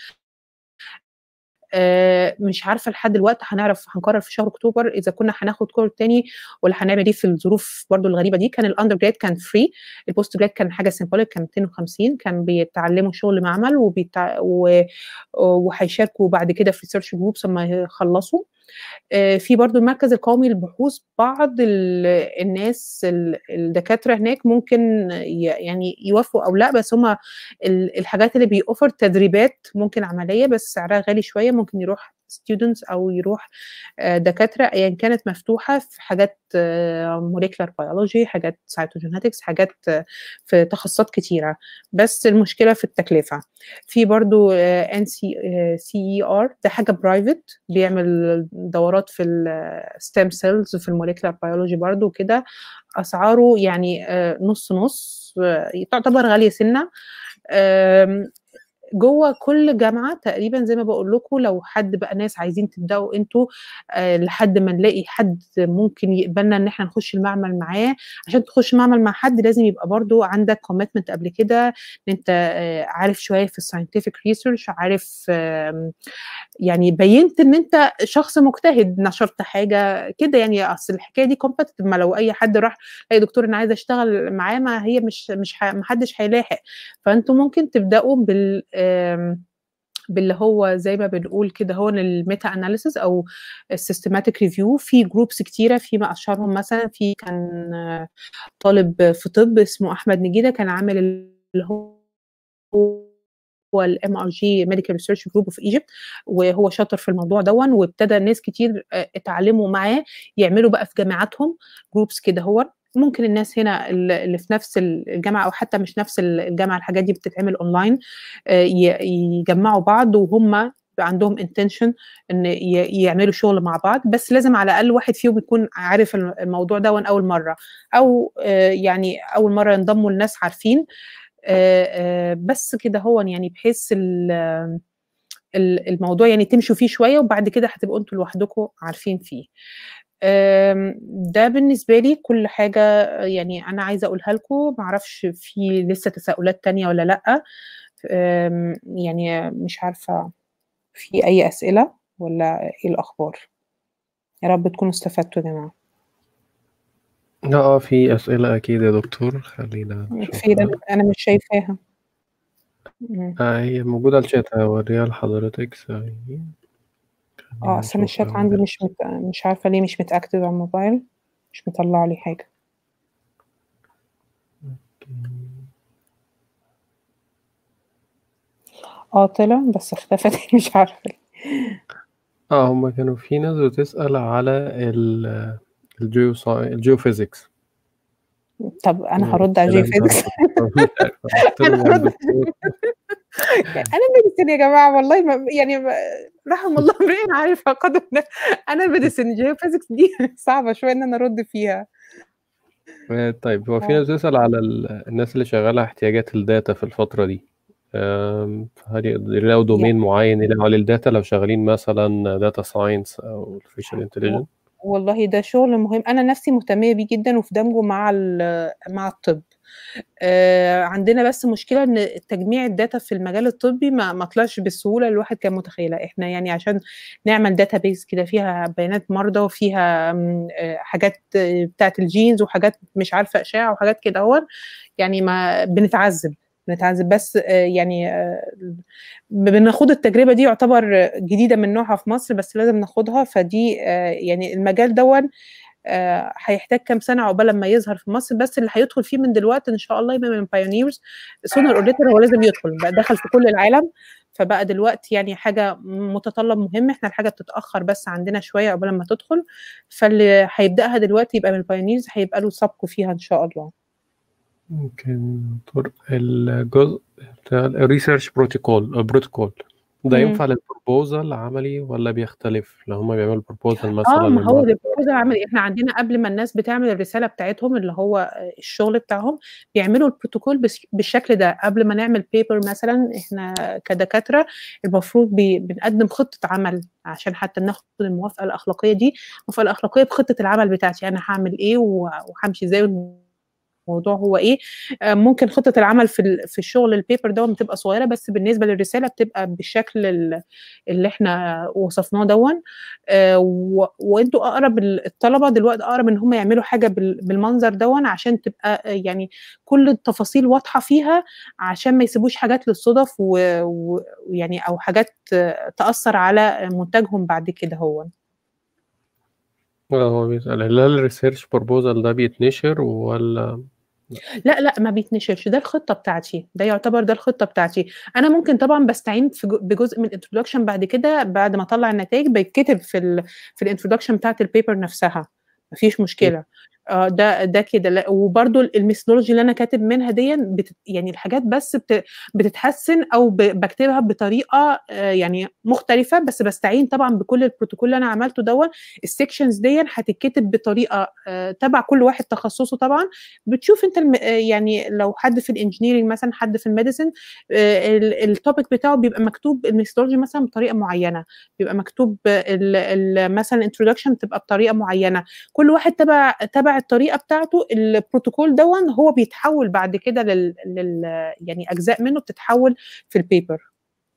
مش عارفة لحد دلوقتي هنقرر في شهر أكتوبر إذا كنا هناخد كورس تاني ولا هنعمل إيه في الظروف برضو الغريبة دي. كان الأندر جراد كان فري، البوست جراد كان حاجة سيمبوليك، كان 250، كان بيتعلموا شغل معمل وهيشاركوا بعد كده في ريسيرش جروبس لما يخلصوا. في برضو المركز القومي للبحوث، بعض الناس الدكاترة هناك ممكن يعني يوافقوا أو لا، بس هم الحاجات اللي بيأوفر تدريبات ممكن عملية بس سعرها غالي شوية، ممكن يروح students أو يروح دكاترة أيا كانت مفتوحة في حاجات molecular biology، حاجات cytogenetics، حاجات في تخصصات كتيرة، بس المشكلة في التكلفة. في برضو NCER، ده حاجة برايفت بيعمل دورات في الستيم سيلز في الموليكولار بيولوجي برضو كده. أسعاره يعني نص نص، تعتبر غالية سنة. جوه كل جامعه تقريبا زي ما بقول لكم، لو حد بقى ناس عايزين تبداوا انتوا لحد ما نلاقي حد ممكن يقبلنا ان احنا نخش المعمل معاه. عشان تخش معمل مع حد لازم يبقى برضو عندك كوميتمنت قبل كده، ان انت عارف شويه في الساينتفك ريسيرش، عارف يعني بينت ان انت شخص مجتهد، نشرت حاجه كده يعني. اصل الحكايه دي كومبتيتيف، ما لو اي حد راح اي دكتور انا عايزه اشتغل معاه، ما هي مش محدش هيلاحق. فانتوا ممكن تبداوا باللي هو زي ما بنقول كده هو الميتا اناليسيس او السيستماتيك ريفيو. في جروبس كتيره، فيما اشهرهم مثلا في كان طالب في طب اسمه احمد نجيده، كان عامل اللي هو الام ار جي ميديكال ريسيرش جروب اوف ايجيبت، وهو شاطر في الموضوع دون، وابتدى ناس كتير اتعلموا معاه يعملوا بقى في جامعاتهم جروبس كده. هو ممكن الناس هنا اللي في نفس الجامعه او حتى مش نفس الجامعه، الحاجات دي بتتعمل اونلاين، يجمعوا بعض وهم عندهم intention ان يعملوا شغل مع بعض. بس لازم على الاقل واحد فيهم يكون عارف الموضوع ده اول مره، او يعني اول مره ينضموا لناس عارفين. بس كده هو يعني بحيث الموضوع يعني تمشوا فيه شويه، وبعد كده هتبقوا انتوا لوحدكم عارفين فيه. ده بالنسبه لي كل حاجه يعني انا عايزه اقولها لكم. معرفش في لسه تساؤلات تانية ولا لا. يعني مش عارفه في اي اسئله ولا ايه الاخبار. يا رب تكونوا استفدتوا يا جماعه. لا في أسئلة أكيد يا دكتور، خلينا فين؟ نشوفها. انا مش شايفاها. هي موجودة على الشات، هوريها لحضرتك ثواني. خلينا اصل الشات نشوفها عندي من مش عارفه ليه مش متاكتف على الموبايل، مش مطلع لي حاجه. طلع بس اختفت مش عارفه ليه. هما كانوا في ناس بتسأل على الجيوفيزيكس. طب انا هرد على الكلام ده جيوفيزيكس. مش عارف، قلت انا لهم يا هرد دكتور. انا ميديسن يا جماعه والله، يعني رحم الله امرئ عارف قدر. انا ميديسن، جيوفيزيكس دي صعبه شويه ان انا ارد فيها. طيب هو في ناس بتسأل على الناس اللي شغالة احتياجات الداتا في الفترة دي. هل يلاقوا دومين معين يلاقوا عليه الداتا لو شغالين مثلا داتا ساينس أو artificial intelligence؟ والله ده شغل مهم، انا نفسي مهتميه بيه جدا وفي دمجه مع الطب. عندنا بس مشكله ان تجميع الداتا في المجال الطبي ما طلعش بالسهوله اللي الواحد كان متخيلها. احنا يعني عشان نعمل داتا بيس كده فيها بيانات مرضى وفيها حاجات بتاعه الجينز وحاجات مش عارفه اشعه وحاجات كده، هو يعني ما بنتعذب بس يعني بناخد التجربه دي، يعتبر جديده من نوعها في مصر بس لازم ناخدها. فدي يعني المجال دون هيحتاج كام سنه عقبال ما يظهر في مصر، بس اللي هيدخل فيه من دلوقتي ان شاء الله يبقى من بايونيرز سونر اور ليتر. هو لازم يدخل بقى، دخل في كل العالم، فبقى دلوقتي يعني حاجه متطلب مهم. احنا الحاجه بتتاخر بس عندنا شويه عقبال ما تدخل، فاللي هيبداها دلوقتي يبقى من البايونيرز هيبقى له سبق فيها ان شاء الله. ممكن دكتور الجزء بتاع الريسيرش بروتوكول ده إمم. ينفع للبروبوزال عملي ولا بيختلف لو هما بيعملوا بروبوزال مثلا ما هو لماركت؟ الproposal عملي، إحنا عندنا قبل ما الناس بتعمل الرسالة بتاعتهم اللي هو الشغل بتاعهم، بيعملوا الprotocol بالشكل ده، قبل ما نعمل paper مثلًا إحنا كدكاترة المفروض بنقدّم خطة عمل عشان حتى ناخد الموافقة الأخلاقية دي، الموافقة الأخلاقية بخطة العمل بتاعتي، أنا هاعمل إيه وهامشي إزاي الموضوع هو إيه. ممكن خطة العمل في الشغل الpaper دوّة بتبقى صغيرة، بس بالنسبة للرسالة بتبقى بالشكل اللي إحنا وصفناه دوًّا. وأنتم أقرب الطلبة دلوقتي أقرب إن هم يعملوا حاجة بالمنظر دوًّا عشان تبقى يعني كل التفاصيل واضحة فيها، عشان ما يسيبوش حاجات للصُدف ويعني أو حاجات تأثّر على منتجهم بعد كده هوًا. هو بيسأل هل الresearch proposal ده بيتنشر والّا لأ؟ لأ، ما بيتنشرش، ده الخطة بتاعتي، ده يعتبر ده الخطة بتاعتي. أنا ممكن طبعًا باستعين بجزء من الintroduction بعد كده، بعد ما أطلّع النتايج بيتكتب في الintroduction بتاعة الpaper نفسها، ما فيش إمم. مشكلة. ده كده وبرضه الmethodology اللي أنا كاتب منها ديًّا يعني الحاجات بس بتتحسّن أو باكتبها بطريقة يعني مختلفة، بس باستعين طبعًا بكل الprotocol اللي أنا عملته دوّة. الsections ديًّا هتتكتب بطريقة تبع كل واحد تخصُّصه طبعًا. بتشوف أنت يعني لو حد في الengineering مثلًا، حد في الmedicine الtopic بتاعه بيبقى مكتوب الmethodology مثلًا بطريقة معيّنة، بيبقى مكتوب مثلًا الintroduction بتبقى بطريقة معيّنة، كل واحد تبع الطريقة بتاعته الprotocol دوًّا هو بيتحوّل بعد كده يعني أجزاء منه بتتحوّل في الpaper.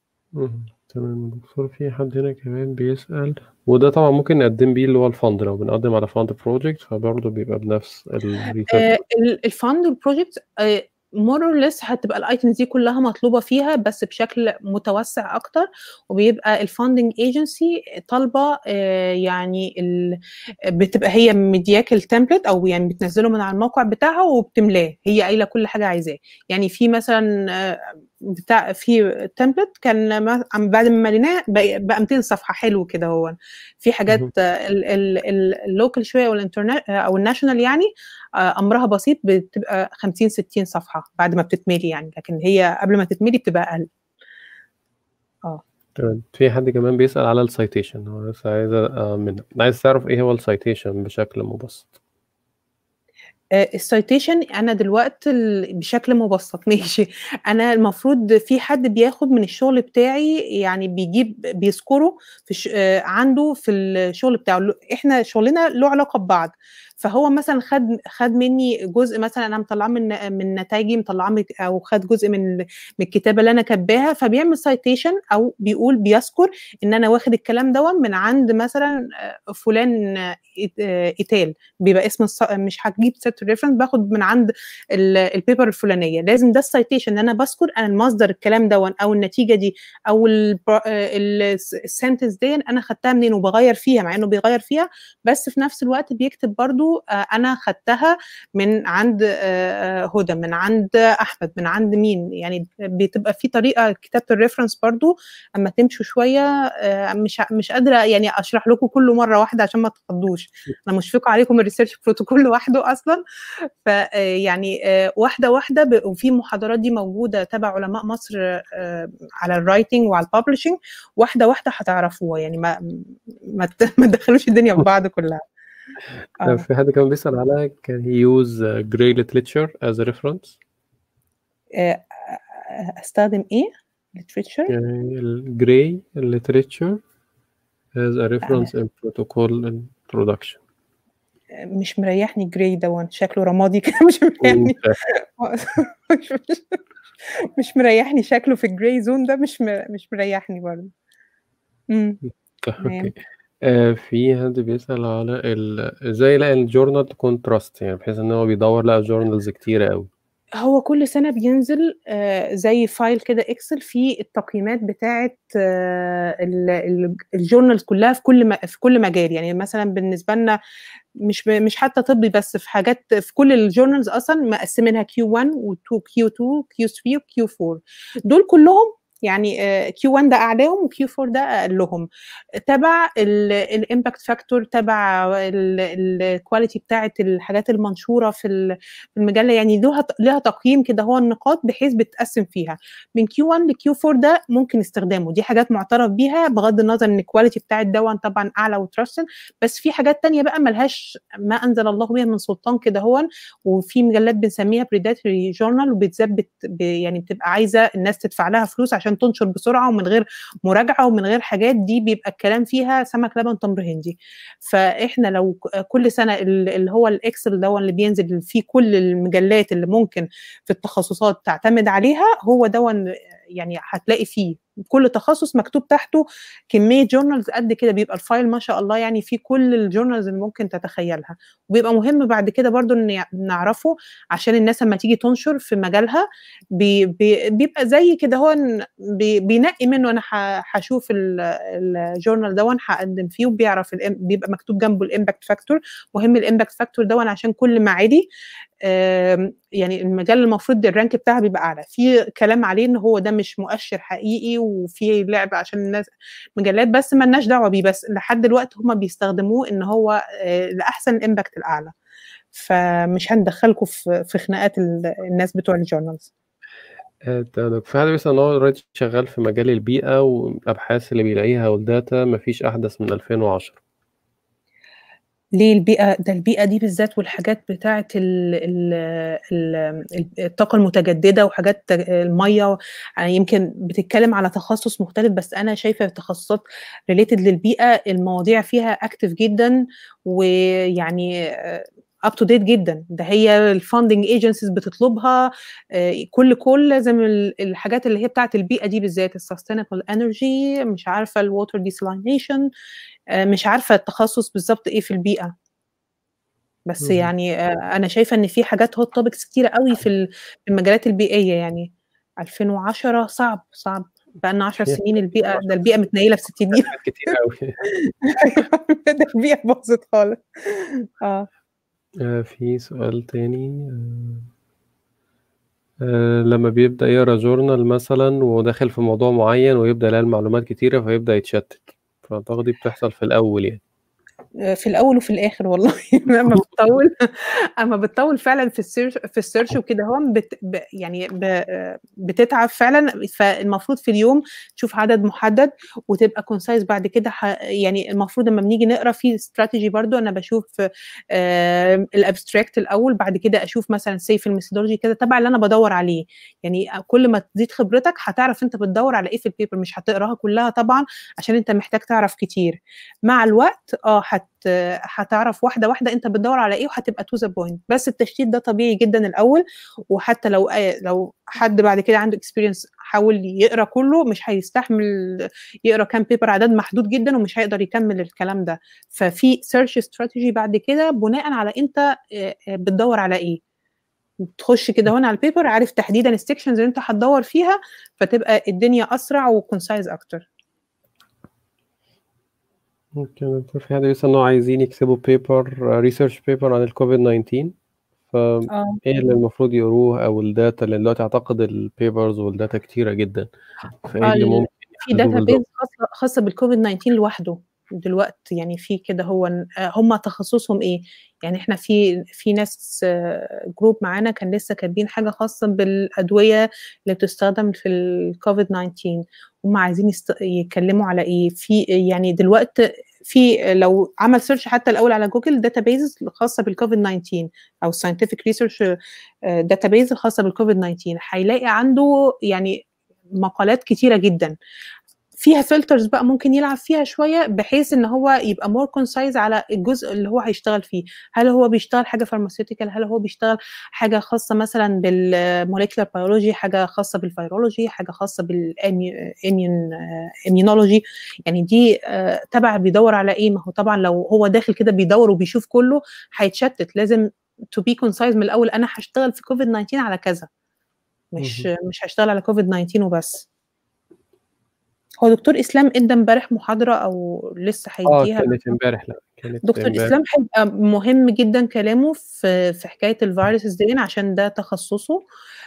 تمام يا دكتور. في حد هنا كمان بيسأل، وده طبعًا ممكن نقدّم بيه اللي هو الfund لو بنقدّم على fund project فبرضه بيبقى بنفس الresearch. الfund والproject more or less هتبقى الitems دي كلّها مطلوبة فيها، بس بشكل متوسّع أكتر، وبيبقى الfunding agency طالبة يعني بتبقى هي مدياك الtemplate أو يعني بتنزّله من على الموقع بتاعها وبتملاه، هي قايلة كل حاجة عايزاه. يعني في مثلًا في template كان بعد ما مليناه بقى 200 صفحة حلو كده هوّن. في حاجات اهم. الlocal شوية أو الnational يعني أمرها بسيط بتبقى 50، 60 صفحة بعد ما بتتملي يعني، لكن هي قبل ما تتملي بتبقى أقل. آه. تمام. في حد كمان بيسأل على الcitation، هو بس عايز تعرف إيه هو الcitation بشكل مبسّط. الcitation أنا دلوقتي بشكل مبسّط ماشي، أنا المفروض في حد بياخد من الشغل بتاعي يعني بيذكره في عنده في الشغل بتاعه، إحنا شغلنا له علاقة ببعض، فهو مثلًا خد منّي جزء مثلًا أنا مطلّعاه من نتايجي مطلّعاه أو خد جزء من الكتابة اللي أنا كاتباها، فبيعمل citation أو بيذكر إن أنا واخد الكلام دوّة من عند مثلًا فلان إيتال. بيبقى اسم مش هاجيب سيرة الreference باخد من عند الpaper الفلانية، لازم ده الcitation إن أنا باذكر أنا المصدر الكلام دوًّا أو النتيجة دي أو الsentence ديًّا أنا خدتها منين وباغيّر فيها، مع إنه بيغيّر فيها، بس في نفس الوقت بيكتب برضه أنا خدتها من عند هدى، من عند أحمد، من عند مين، يعني بتبقى في طريقة كتابة الreference برضه أمّا تمشوا شوية مش قادرة يعني أشرح لكم كلّه مرّة واحدة عشان ما تتخضوش. أنا مشفقة عليكم الresearch protocol لوحده أصلًا، يعني واحدة وفي محاضرات دي موجودة تبع علماء مصر على الwriting وعلى الpublishing واحدة هتعرفوها، يعني ما تدخّلوش الدنيا في بعض كلّها. آه. في حد كمان بيسأل على can he use gray literature as a reference؟ آآ أستخدم إيه؟ literature؟ يعني الgray literature as a أنا reference in protocol introduction. مش مريّحني الgrey دوّة، شكله رمادي كده مش إمم. مريّحني. مش مش مش مريّحني شكله في الgray zone ده مش مريّحني برضه. إمم. أوكي. تمام. في حد بيسأل على إزاي يلاقي الjournal تكون trust، يعني بحيث إن هو بيدوّر لقى journals كتيرة أوي. هو كل سنة بينزل زي file كده Excel فيه التقييمات بتاعة الjournals كلّها في كل مجال، يعني مثلًا بالنسبة لنا مش حتى طبّي بس في حاجات في كل الjournals أصلًا مقسّمينها Q1 و2 Q2 Q3 وQ4 دول كلّهم يعني Q1 ده أعلاهم وQ4 ده أقلهم، تبع الإمباكت فاكتور، تبع الكواليتي بتاعة الحاجات المنشورة في المجلة، يعني لها تقييم كده، هو النقاط بحيث بتقسم فيها من Q1 ل Q4 ده ممكن استخدامه، دي حاجات معترف بيها بغض النظر ان الكواليتي بتاع الدواء طبعا اعلى وترسن، بس في حاجات تانية بقى ملهاش ما انزل الله بها من سلطان كده هو، وفي مجلات بنسميها بريداتوري جورنال وبتثبت يعني بتبقى عايزه الناس تدفع لها فلوس عشان تنشر بسرعه ومن غير مراجعه ومن غير حاجات، دي بيبقى الكلام فيها سمك لبن تمر هندي. فاحنا لو كل سنه اللي هو الاكسل ده اللي بينزل فيه كل المجلات اللي ممكن في التخصصات تعتمد عليها، هو ده يعني هتلاقي فيه كل تخصص مكتوب تحته كميه جورنالز قد كده، بيبقى الفايل ما شاء الله يعني فيه كل الجورنالز اللي ممكن تتخيلها، وبيبقى مهم بعد كده برضو ان نعرفه عشان الناس لما تيجي تنشر في مجالها بيبقى زي كده هو بينقي منه، انا هشوف الجورنال ده هقدم فيه، وبيعرف بيبقى مكتوب جنبه الامباكت فاكتور. مهم الامباكت فاكتور ده عشان كل ما عالي يعني المجال المفروض الرانك بتاعها بيبقى اعلى، في كلام عليه ان هو ده مش مؤشر حقيقي وفي لعب عشان الناس مجلات، بس ما لناش دعوه بيه، بس لحد دلوقتي هم بيستخدموه ان هو لاحسن الامباكت الاعلى، فمش هندخلكم في خناقات الناس بتوع الجورنالز. في حد مثلا هو دلوقتي شغال في مجال البيئة والأبحاث اللي بيلاقيها والداتا مفيش أحدث من 2010. ليه البيئة؟ ده البيئة دي بالذات والحاجات بتاعة الطاقة المتجددة وحاجات المية، يعني يمكن بتتكلم على تخصص مختلف، بس أنا شايفة تخصصات ريليتد للبيئة المواضيع فيها أكتف جدا، ويعني up to date جدا، ده هي الفاندنج ايجنسيز بتطلبها كل لازم الحاجات اللي هي بتاعة البيئة دي بالذات، السستينبل انرجي، مش عارفة الووتر ديسالينيشن، مش عارفة التخصص بالظبط ايه في البيئة، بس يعني انا شايفة ان في حاجات هوت توبكس كتيرة قوي في المجالات البيئية، يعني 2010 صعب بقى لنا 10 سنين البيئة، ده البيئة متنيلة في 60 نيلة كتير قوي. ده البيئة باظت خالص. في سؤال تاني، لما بيبدأ يقرا جورنال مثلا وداخل في موضوع معين ويبدأ يلاقي المعلومات كتيرة فيبدأ يتشتت، فأعتقد دي بتحصل في الأول يعني. في الاول وفي الاخر والله اما بتطول فعلا في السيرش وكده هو يعني بتتعب فعلا، فالمفروض في اليوم تشوف عدد محدد وتبقى كونسايز بعد كده يعني المفروض لما بنيجي نقرا في استراتيجي برضو، انا بشوف الابستراكت الاول، بعد كده اشوف مثلا سيف الميثودولوجي كده تبع اللي انا بدور عليه، يعني كل ما تزيد خبرتك هتعرف انت بتدور على ايه في البيبر، مش هتقراها كلها طبعا عشان انت محتاج تعرف كتير، مع الوقت هتعرف واحده واحده انت بتدور على ايه وهتبقى تو ذا بوينت، بس التشتيت ده طبيعي جدا الاول، وحتى لو حد بعد كده عنده اكسبيرينس حاول يقرا كله مش هيستحمل يقرا كام بيبر، عدد محدود جدا ومش هيقدر يكمل الكلام ده، ففي سيرش استراتيجي بعد كده بناء على انت بتدور على ايه، تخش كده هنا على البيبر عارف تحديدا السكشنز اللي انت هتدور فيها، فتبقى الدنيا اسرع وكونسايز اكتر. ممكن في حد يسأل إنه عايزين يكتبوا ريسيرش بيبر عن الكوفيد 19، فإيه اللي المفروض يقروه أو الداتا، لأن دلوقتي أعتقد البيبرز والداتا كتيرة جدا، فإيه اللي ممكن في داتا بيز خاصة بالكوفيد 19 لوحده دلوقتي، يعني في كده هو هم تخصصهم ايه، يعني احنا في ناس جروب معانا كان لسه كاتبين حاجة خاصة بالأدوية اللي بتستخدم في الكوفيد 19، هم عايزين يتكلموا على ايه، في يعني دلوقتي في لو عمل سيرش حتى الاول على جوجل داتابيز خاصه بالكوفيد 19 او ساينتفك ريسيرش داتابيز خاصه بالكوفيد 19 هيلاقي عنده يعني مقالات كتيره جدا فيها فلترز بقى ممكن يلعب فيها شويه بحيث ان هو يبقى مور كونسايز على الجزء اللي هو هيشتغل فيه، هل هو بيشتغل حاجه فارماسيوتيكال، هل هو بيشتغل حاجه خاصه مثلا بالموليكولار بيولوجي، حاجه خاصه بالفيرولوجي، حاجه خاصه بالاميونولوجي، يعني دي تبع بيدور على ايه، ما هو طبعا لو هو داخل كده بيدور وبيشوف كله هيتشتت، لازم تو بي كونسايز من الاول، انا هشتغل في كوفيد 19 على كذا، مش هشتغل على كوفيد 19 وبس. هو دكتور اسلام ادى امبارح محاضره او لسه هيديها؟ كانت امبارح. لا كانت دكتور امبارح. اسلام هيبقى مهم جدا كلامه في حكايه الفيروسز دي عشان ده تخصصه،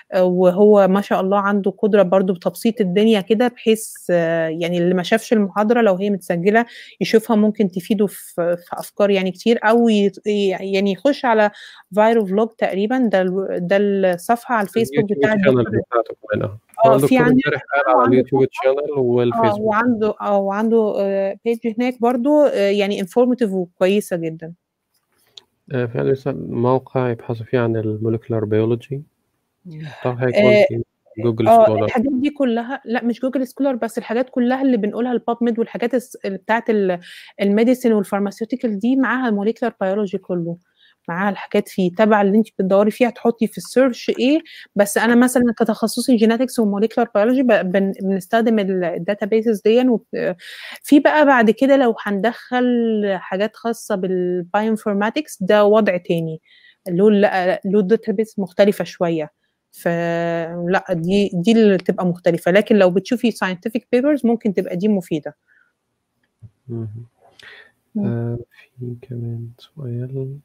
وهو ما شاء الله عنده قدرة برضو بتبسيط الدنيا كده، بحيث يعني اللي ما شافش المحاضرة لو هي متسجلة يشوفها، ممكن تفيده في أفكار يعني كتير، أو يعني يخش على فايرو فلوج تقريبا، ده الصفحة على الفيسبوك اليوتيوب بتاع شانل الدكتور. بتاعته كمان هو في الدكتور عندنا امبارح قال على وعنده اليوتيوب صفحة، شانل والفيسبوك. وعنده بيج هناك برضو، يعني انفورماتيف وكويسة جدا. في لسه موقع يبحثوا فيه عن الموليكولار بيولوجي، طب هيكون آه، في جوجل سكولر. الحاجات دي كلها، لا مش جوجل سكولر بس، الحاجات كلها اللي بنقولها الباب ميد والحاجات بتاعت الميديسين والفارماسيوتيكال دي معاها الموليكولار بيولوجي كله، معاها الحاجات فيه تبع اللي انت بتدوري فيها، تحطي في السيرش ايه. بس انا مثلا كتخصصي جيناتكس وموليكولار بيولوجي بنستخدم الداتابيسز دي. في بقى بعد كده لو هندخل حاجات خاصه بالبايوانفورماتكس ده وضع تاني، له داتابيس مختلفه شويه. فلا دي اللي تبقى مختلفة، لكن لو بتشوفي scientific papers ممكن تبقى دي مفيدة. مهم. مم. في كمان سؤال،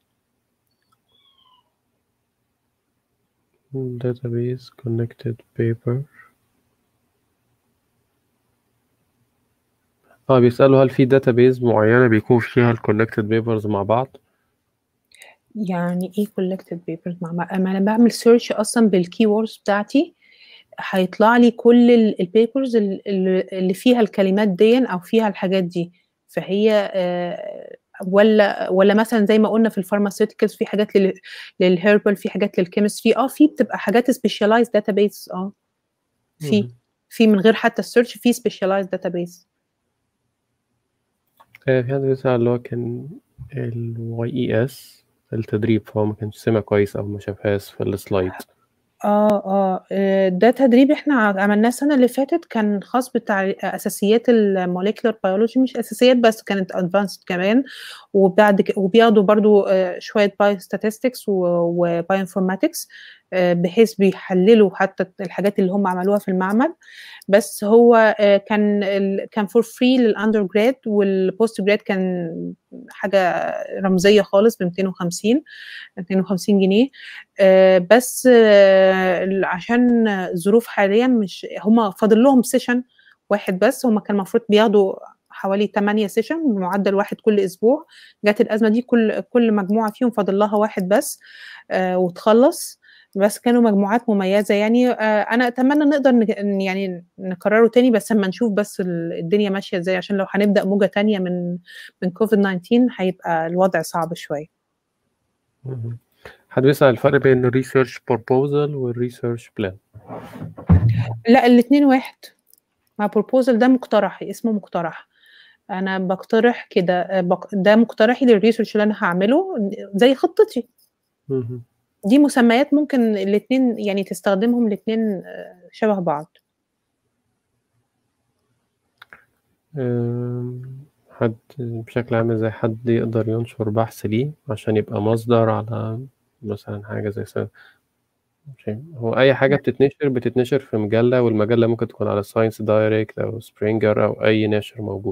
database connected paper. بيسألوا هل في database معينة بيكون فيها ال connected papers مع بعض؟ يعني ايه collected papers ما انا بعمل سيرش اصلا بالكي ووردز بتاعتي، هيطلع لي كل البيبرز اللي فيها الكلمات دي او فيها الحاجات دي. فهي ولا مثلا زي ما قلنا في الفارماسيوتيكالز في حاجات للهيربال، في حاجات للكيمستري، في بتبقى حاجات سبيشاليزد داتابيس. في مهم. في من غير حتى السيرش في سبيشاليزد داتابيس. في حد بيسأل اللي هو كان ال YES التدريب، فهو ما كانش سمع كويس أو ما شافهاش في السلايد. ده تدريب احنا عملناه السنة اللي فاتت، كان خاص بتاع أساسيات الموليكولار بيولوجي، مش أساسيات بس، كانت أدفانسد كمان. وبياخدوا برضو شوية بايو ستاتستكس وبايو انفورماتكس، بحيث بيحللوا حتى الحاجات اللي هم عملوها في المعمل. بس هو كان فور فري للاندر جراد، والبوست جراد كان حاجة رمزية خالص ب 250 جنيه. بس عشان ظروف حاليا مش هم فاضل لهم سيشن واحد بس، هم كان المفروض بياخدوا حوالي 8 سيشن بمعدل واحد كل اسبوع. جت الازمه دي، كل مجموعه فيهم فاضل لها واحد بس وتخلص. بس كانوا مجموعات مميزه يعني. انا اتمنى نقدر يعني نكرره تاني، بس لما نشوف بس الدنيا ماشيه ازاي، عشان لو هنبدا موجه تانيه من كوفيد 19 هيبقى الوضع صعب شويه. مهم. حد بيسأل الفرق بين الريسيرش بروبوزال والريسيرش بلان. لا الاتنين واحد. مع بروبوزال ده مقترح، اسمه مقترح. انا بقترح كده، ده مقترحي للريسيرش اللي انا هعمله زي خطتي. دي مسميات ممكن الاثنين يعني تستخدمهم الاثنين شبه بعض. حد بشكل عام زي حد يقدر ينشر بحث ليه عشان يبقى مصدر على مثلا حاجة زي هو أي حاجة بتتنشر في مجلة، والمجلة ممكن تكون على ساينس دايركت أو سبرينجر أو أي ناشر موجود.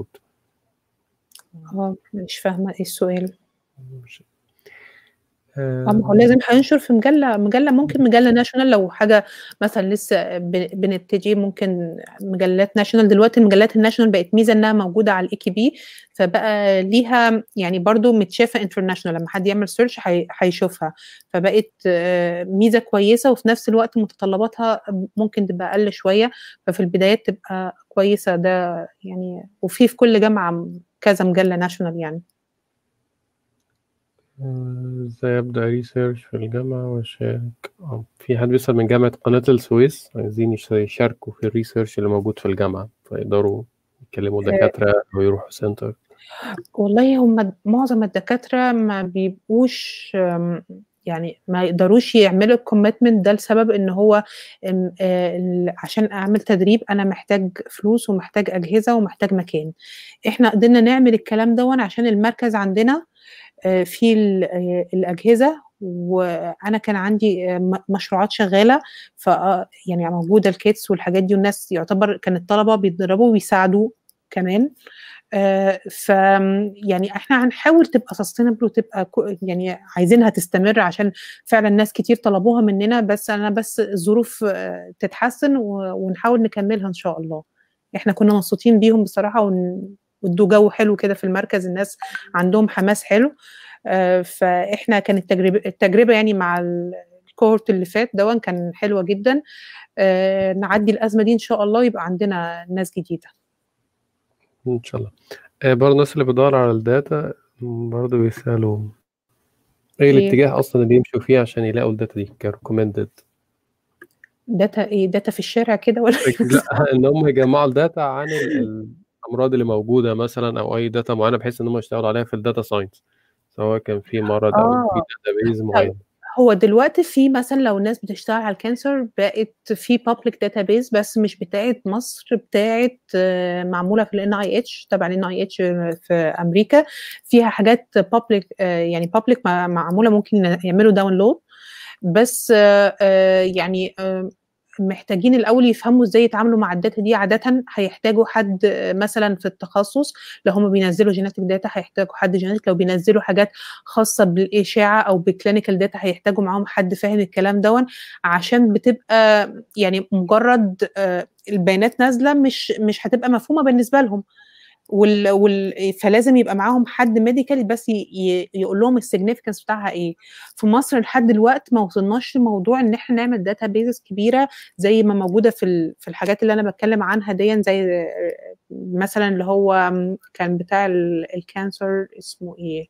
مش فاهمة ايه السؤال. مش- ما هو لازم هينشر في مجلة، ممكن مجلة ناشونال لو حاجة مثلا لسه بنبتدي، ممكن مجلات ناشونال. دلوقتي المجلات الناشونال بقت ميزة انها موجودة على الاي كي بي، فبقى ليها يعني برضو متشافة انترناشونال، لما حد يعمل سيرش هيشوفها. فبقت ميزة كويسة، وفي نفس الوقت متطلباتها ممكن تبقى اقل شوية، ففي البدايات تبقى كويسة ده يعني. وفي كل جامعة كذا مجلة ناشونال يعني. ازاي ابدا ريسيرش في الجامعه واشارك؟ في حد بيسأل من جامعه قناه السويس، عايزين يشاركوا في الريسيرش اللي موجود في الجامعه، فيقدروا يكلموا دكاتره او يروحوا سنتر. والله هم معظم الدكاترة ما بيبقوش يعني ما يقدروش يعملوا الكوميتمنت ده، لسبب ان هو عشان اعمل تدريب انا محتاج فلوس ومحتاج اجهزة ومحتاج مكان. احنا قدرنا نعمل الكلام ده عشان المركز عندنا في الأجهزة، وأنا كان عندي مشروعات شغالة، ف يعني موجودة الكيتس والحاجات دي، والناس يعتبر كان الطلبة بيتدربوا ويساعدوا كمان. يعني احنا هنحاول تبقى sustainable وتبقى يعني عايزينها تستمر عشان فعلا ناس كتير طلبوها مننا، بس الظروف تتحسن ونحاول نكملها ان شاء الله. احنا كنا مبسوطين بيهم بصراحة، وادوا جو حلو كده في المركز، الناس عندهم حماس حلو. فاحنا كانت التجربة يعني مع الكورت اللي فات ده كان حلوة جدا. نعدي الأزمة دي إن شاء الله، يبقى عندنا ناس جديدة إن شاء الله. برضه الناس اللي بتدور على الداتا برضه بيسألوا إيه الاتجاه أصلا اللي يمشوا فيه عشان يلاقوا الداتا دي كريكومندد. داتا إيه؟ داتا في الشارع كده ولا لا، إن هم يجمعوا الداتا عن الأمراض اللي موجودة مثلا، أو أي داتا معينة، بحيث إن هم يشتغلوا عليها في الداتا ساينس، سواء كان في مرض أو في داتابيز معين. هو دلوقتي في مثلا لو الناس بتشتغل على الكانسر بقت في public database، بس مش بتاعت مصر، بتاعت معمولة في ال NIH، تبع ال NIH في أمريكا، فيها حاجات public، يعني public معمولة ممكن يعملوا داونلود. بس يعني محتاجين الأول يفهموا ازاي يتعاملوا مع الداتا دي. عادة هيحتاجوا حد مثلا في التخصص، لو هم بينزلوا جيناتيك داتا هيحتاجوا حد جيناتيك، لو بينزلوا حاجات خاصة بالإشاعة أو بالكلينيكال داتا هيحتاجوا معاهم حد فاهم الكلام دون، عشان بتبقى يعني مجرد البيانات نازلة مش هتبقى مفهومة بالنسبة لهم. فلازم يبقى معاهم حد ميديكال بس يقول لهم السيجنيفيكانس بتاعها ايه. في مصر لحد دلوقتي ما وصلناش لموضوع ان احنا نعمل داتا بيزز كبيره زي ما موجوده في الحاجات اللي انا بتكلم عنها دي، زي مثلا اللي هو كان بتاع الكانسر اسمه ايه،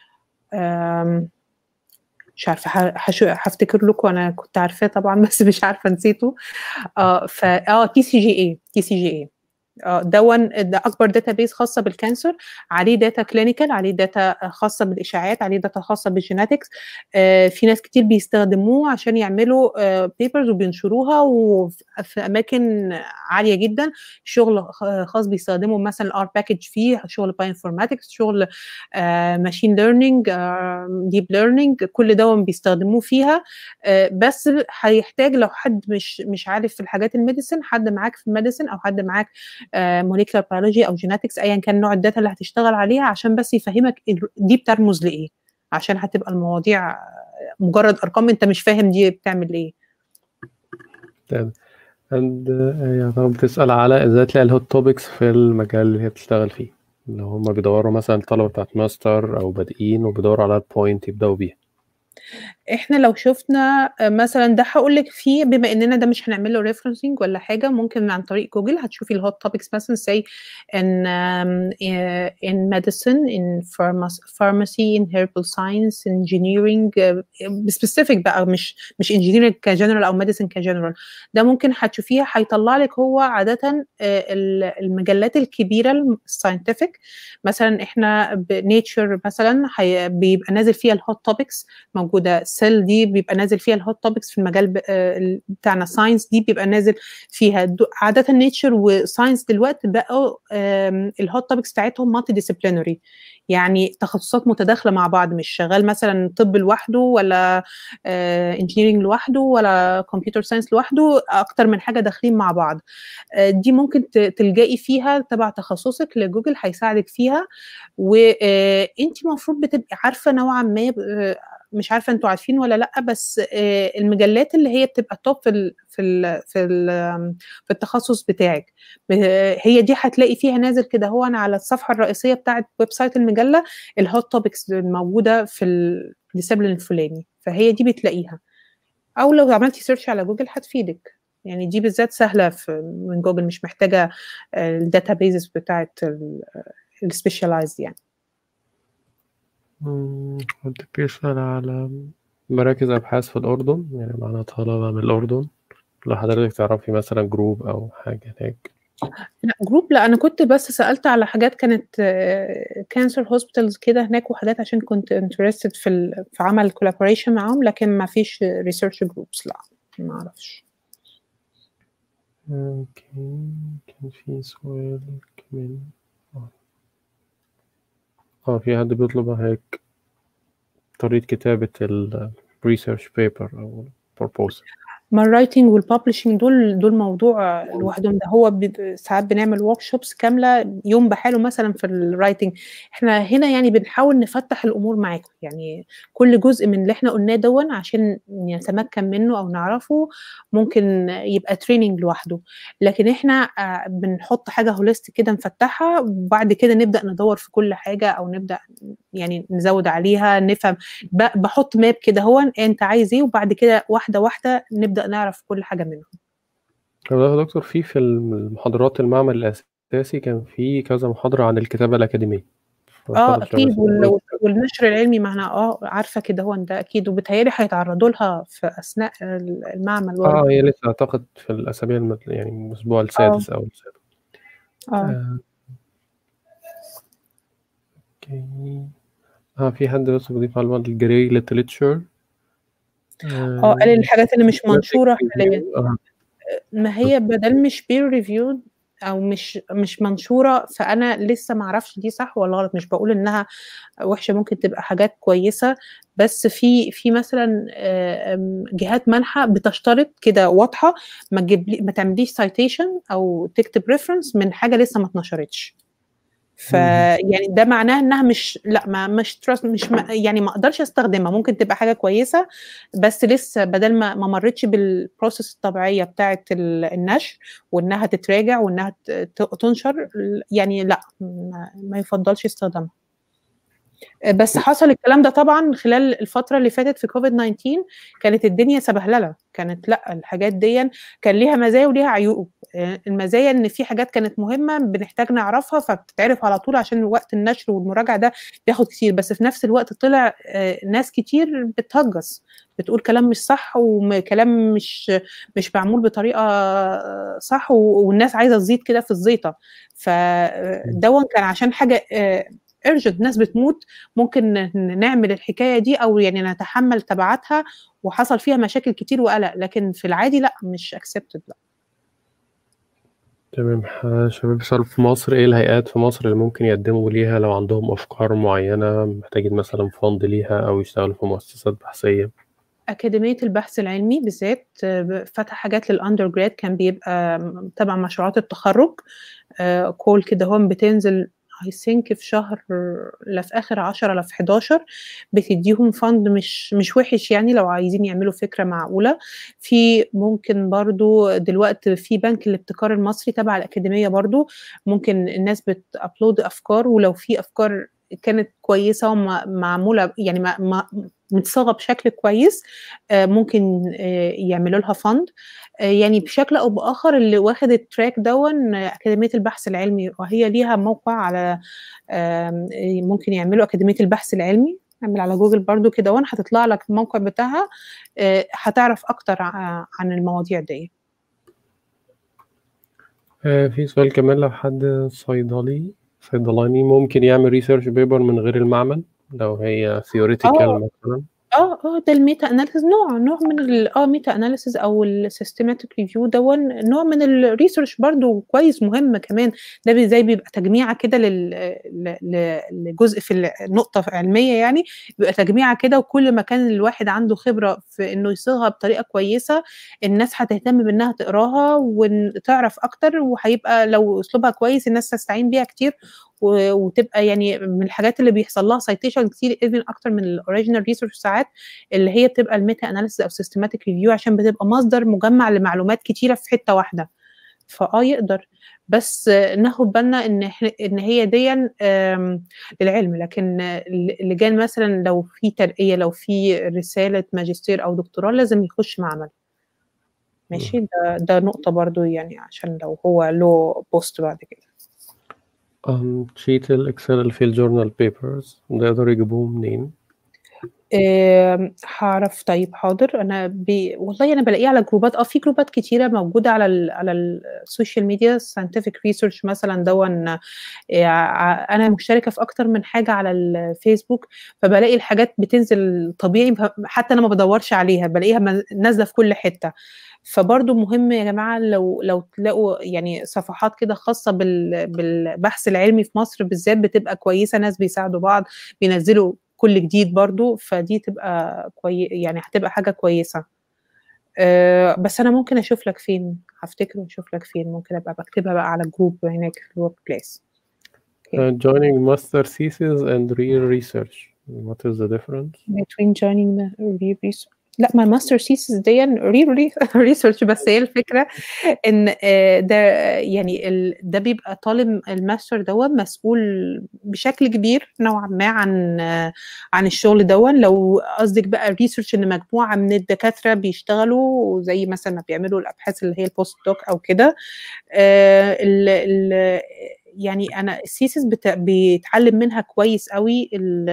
مش عارفه، هفتكر لكم، انا كنت عارفاه طبعا بس مش عارفه نسيته. TCGA. ده اكبر داتابيز خاصه بالكانسر، عليه داتا كلينيكال، عليه داتا خاصه بالاشاعات، عليه داتا خاصه بالجيناتكس. في ناس كتير بيستخدموه عشان يعملوا بيبرز وبينشروها وفي اماكن عاليه جدا. شغل خاص بيستخدموا مثلا الار باكج فيه، شغل بايوانفورماتكس، شغل ماشين ليرنينج، ديب ليرنينج، كل ده بيستخدموه فيها. بس هيحتاج لو حد مش عارف في الحاجات الميديسن، حد معاك في الميديسن او حد معاك موليكولار بيولوجي او جيناتكس، ايا كان نوع الداتا اللي هتشتغل عليها، عشان بس يفهمك دي بترمز لايه، عشان هتبقى المواضيع مجرد ارقام انت مش فاهم دي بتعمل ايه. تمام. يعني بتسأل على ازاي تلاقي الهوت توبكس في المجال اللي هي بتشتغل فيه، لو هم بيدوروا مثلا الطلبة بتاعت ماستر او بادئين وبيدوروا على البوينت يبدأوا بيها. احنا لو شفنا مثلا ده هقول لك فيه، بما اننا ده مش هنعمل له ريفرنسنج ولا حاجه، ممكن عن طريق جوجل هتشوفي الهوت توبكس مثلا say in medicine, in pharmacy, in herbal science, engineering specific بقى، مش engineering كجنرال او medicine كجنرال. ده ممكن هتشوفيها هيطلع لك هو عاده المجلات الكبيره الساينتفك. مثلا احنا بنيتشر مثلا بيبقى نازل فيها الهوت توبكس موجوده، سيل دي بيبقى نازل فيها الهوت توبكس في المجال بتاعنا، ساينس دي بيبقى نازل فيها. عاده نيتشر وساينس دلوقتي بقوا الهوت توبكس بتاعتهم مالتي ديسيبلينري، يعني تخصصات متداخله مع بعض، مش شغال مثلا طب لوحده ولا انجينيرنج لوحده ولا كمبيوتر ساينس لوحده، اكتر من حاجه داخلين مع بعض. دي ممكن تلجئي فيها تبع تخصصك لجوجل، هيساعدك فيها. وانت المفروض بتبقي عارفه نوعا ما، مش عارفه انتوا عارفين ولا لا، بس المجلات اللي هي بتبقى توب في التخصص بتاعك، هي دي هتلاقي فيها نازل كده هو انا على الصفحه الرئيسيه بتاعه ويب سايت المجله الهوت توبكس الموجوده في الديسيبلين الفلاني، فهي دي بتلاقيها. او لو عملتي سيرش على جوجل هتفيدك، يعني دي بالذات سهله من جوجل، مش محتاجه الداتا بيزز بتاعه السبيشاليزد يعني. كنت بيسأل على مراكز أبحاث في الأردن، يعني معنا طلبة من الأردن، لو حضرتك تعرفي مثلا جروب أو حاجة هناك. لا جروب لا، انا كنت بس سألت على حاجات كانت كانسر هوسبيتالز كده هناك وحاجات، عشان كنت انترستد في عمل كولابوريشن معاهم، لكن ما فيش ريسيرش جروبس، لا ما اعرفش. اوكي، كان في سؤال كمان. في حد بيطلب هيك طريقة كتابة ال research paper أو proposal. ما الرايتنج والببلشنج دول موضوع لوحدهم. ده هو ساعات بنعمل ورك شوبس كامله يوم بحاله مثلا في الرايتنج. احنا هنا يعني بنحاول نفتح الامور معاكم، يعني كل جزء من اللي احنا قلناه دون عشان نتمكن منه او نعرفه ممكن يبقى تريننج لوحده، لكن احنا بنحط حاجه هوليستيك كده نفتحها، وبعد كده نبدا ندور في كل حاجه او نبدا يعني نزود عليها نفهم. بحط ماب كده هو انت عايز ايه، وبعد كده واحده واحده نبدا نعرف كل حاجه منهم. طب يا دكتور، في المحاضرات المعمل الأساسي كان في كذا محاضرة عن الكتابة الأكاديمية، فأعتقد لو اكيد، بس والنشر العلمي ما احنا عارفه كده هو ده اكيد، وبتهيألي هيتعرضوا لها في اثناء المعمل برضه. هي لسه أعتقد في الأسابيع يعني الأسبوع اه السادس أو السابع. اه آه، أوكي. في حد بس بيضيف على بعض الجري ليتريتشر. قال الحاجات اللي مش منشوره حاليا، آه. ما هي بدل مش بير ريفيود او مش منشوره، فانا لسه ما اعرفش دي صح ولا غلط. مش بقول انها وحشه، ممكن تبقى حاجات كويسه، بس في مثلا جهات مانحه بتشترط كده واضحه، ما تعمليش سايتيشن او تكتب ريفرنس من حاجه لسه ما اتنشرتش. فيعني ده معناه انها مش، لا ما مش تراست، مش يعني ما اقدرش استخدمها. ممكن تبقى حاجه كويسه بس لسه بدل ما مرتش بالبروسيس الطبيعيه بتاعه النشر، وانها تتراجع وانها تنشر، يعني لا ما يفضلش استخدامها. بس حصل الكلام ده طبعا خلال الفترة اللي فاتت في كوفيد 19. كانت الدنيا سبهللة، كانت لا الحاجات دي كان ليها مزايا وليها عيوب. المزايا ان في حاجات كانت مهمة بنحتاج نعرفها فبتتعرف على طول عشان وقت النشر والمراجعة ده بياخد كتير، بس في نفس الوقت طلع ناس كتير بتهجس، بتقول كلام مش صح وكلام مش معمول بطريقة صح، والناس عايزة تزيد كده في الزيطة. فدون كان عشان حاجة urgent، ناس بتموت، ممكن نعمل الحكاية دي أو يعني نتحمل تبعاتها، وحصل فيها مشاكل كتير وقلق، لكن في العادي لا مش accepted. لا تمام. شباب بيسألوا في مصر إيه الهيئات في مصر اللي ممكن يقدموا ليها لو عندهم أفكار معينة محتاجين مثلا فند ليها أو يشتغلوا في مؤسسات بحثية؟ أكاديمية البحث العلمي بالذات فتح حاجات للأندر جراد، كان بيبقى تبع مشروعات التخرج. كول كده هم بتنزل I think في شهر، لا في آخر 10 لا في 11، بتديهم فند مش وحش يعني لو عايزين يعملوا فكرة معقولة. في ممكن برضو دلوقتي في بنك الابتكار المصري تبع الأكاديمية برضو، ممكن الناس بتأبلود أفكار، ولو في أفكار كانت كويسة ومعمولة يعني متصاغة بشكل كويس، ممكن يعملوا لها فند. يعني بشكل او باخر اللي واخد التراك دون اكاديميه البحث العلمي، وهي ليها موقع على ممكن يعملوا اكاديميه البحث العلمي، اعمل على جوجل برضو كده هتطلع لك الموقع بتاعها، هتعرف اكتر عن المواضيع دي. في سؤال كمان، لو حد صيدلاني ممكن يعمل ريسيرش بيبر من غير المعمل لو هي ثيوريتيكال اه مثلا؟ ده الميتا اناليسيز، نوع من ميتا اناليسيز او السيستماتيك ريفيو دون نوع من الريسيرش برضو كويس مهم كمان. ده زي بيبقى تجميعه كده لجزء في النقطه علميه، يعني بيبقى تجميعه كده، وكل ما كان الواحد عنده خبره في انه يصيغها بطريقه كويسه الناس هتهتم بانها تقراها وتعرف اكتر، وهيبقى لو اسلوبها كويس الناس تستعين بيها كتير، وتبقى يعني من الحاجات اللي بيحصل لها سايتيشن كتير ايفن اكتر من الاوريجينال ريسيرش ساعات، اللي هي بتبقى الميتا اناليسيس او سيستماتيك ريفيو، عشان بتبقى مصدر مجمع لمعلومات كتيره في حته واحده. يقدر، بس ناخد بالنا ان هي دي للعلم، لكن اللجان مثلا لو في ترقيه، لو في رساله ماجستير او دكتوراه لازم يخش معمل. ماشي، ده نقطه برضو يعني عشان لو هو له بوست بعد كده. شيت الإكسل اللي فيه الجورنال بيبرز ده يقدروا يجيبوه منين؟ هعرف. طيب حاضر، انا والله انا بلاقيه على جروبات، في جروبات كتيره موجوده على السوشيال ميديا، ساينتفك ريسيرش مثلا دون. انا مشتركه في اكتر من حاجه على الفيسبوك، فبلاقي الحاجات بتنزل طبيعي، حتى انا ما بدورش عليها بلاقيها نازله في كل حته. فبرضو مهم يا جماعه لو تلاقوا يعني صفحات كده خاصه بالبحث العلمي في مصر بالذات بتبقى كويسه، ناس بيساعدوا بعض بينزلوا كل جديد برضو، فدي تبقى يعني هتبقى حاجه كويسه. بس أنا ممكن أشوف لك فين، هافتكر وأشوف لك فين، ممكن أبقى باكتبها بقى على الجروب هناك في الwork place. Joining master thesis and real research. What is the difference? Between joining the research. لا، ما الماستر thesis دي research، بس هي الفكرة إن ده يعني ده بيبقى طالب الماستر دون مسؤول بشكل كبير نوعا ما عن الشغل دون. لو قصدك بقى الريسيرش إن مجموعة من الدكاترة بيشتغلوا زي مثلا ما بيعملوا الأبحاث اللي هي البوست دوك أو كده، يعني أنا الثيسيس بيتعلم منها كويس قوي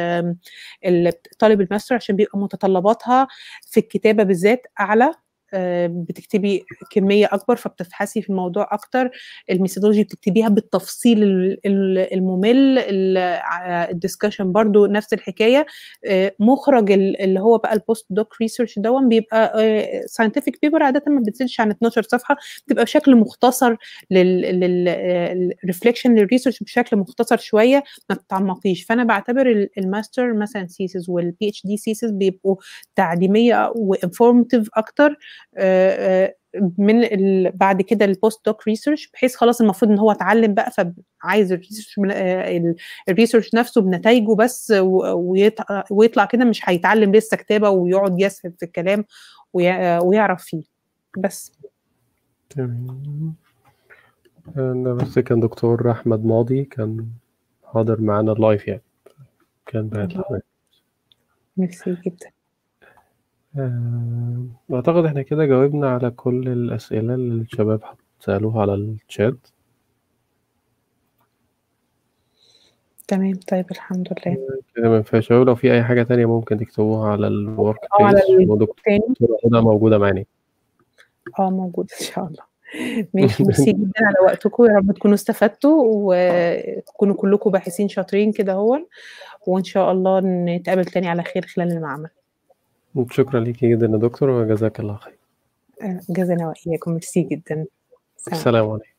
طالب الماستر، عشان بيبقى متطلباتها في الكتابة بالذات أعلى، بتكتبي كمية أكبر فبتبحثي في الموضوع أكتر، الميثودولوجي بتكتبيها بالتفصيل الممل، الديسكشن برضو نفس الحكاية، مخرج اللي هو بقى البوست دوك ريسيرش دون بيبقى ساينتفك بيبر عادة ما بتزيدش عن 12 صفحة، بتبقى بشكل مختصر للريفليكشن للريسيرش بشكل مختصر شوية، ما بتعمقيش. فأنا بعتبر الماستر مثلا سيسز والPhD سيسز بيبقوا تعليمية وانفورماتيف أكتر من بعد كده البوست دوك ريسيرش، بحيث خلاص المفروض ان هو اتعلم بقى، فعايز الريسيرش نفسه بنتائجه بس، ويطلع كده مش هيتعلم لسه كتابه ويقعد يسهب في الكلام ويعرف فيه بس. تمام. ده بس كان دكتور أحمد ماضي كان حاضر معانا لايف يعني، كان بعت لحضرتك. ميرسي جدا. أعتقد إحنا كده جاوبنا على كل الأسئلة اللي الشباب سألوها على الشات. تمام، طيب الحمد لله كده ما ينفعش. لو في أي حاجة تانية ممكن تكتبوها على الورك على بليس، التاني ودكتورة هدى موجودة معانا. موجود إن شاء الله. ماشي، ميرسي جدا على وقتكم، يا رب تكونوا استفدتوا وتكونوا كلكم باحثين شاطرين كده هون، وإن شاء الله نتقابل تاني على خير خلال المعمل. شكرا ليكي جدا يا دكتور، وجزاك الله خير. جزانا وإياكم، ميرسي جدا. السلام عليكم.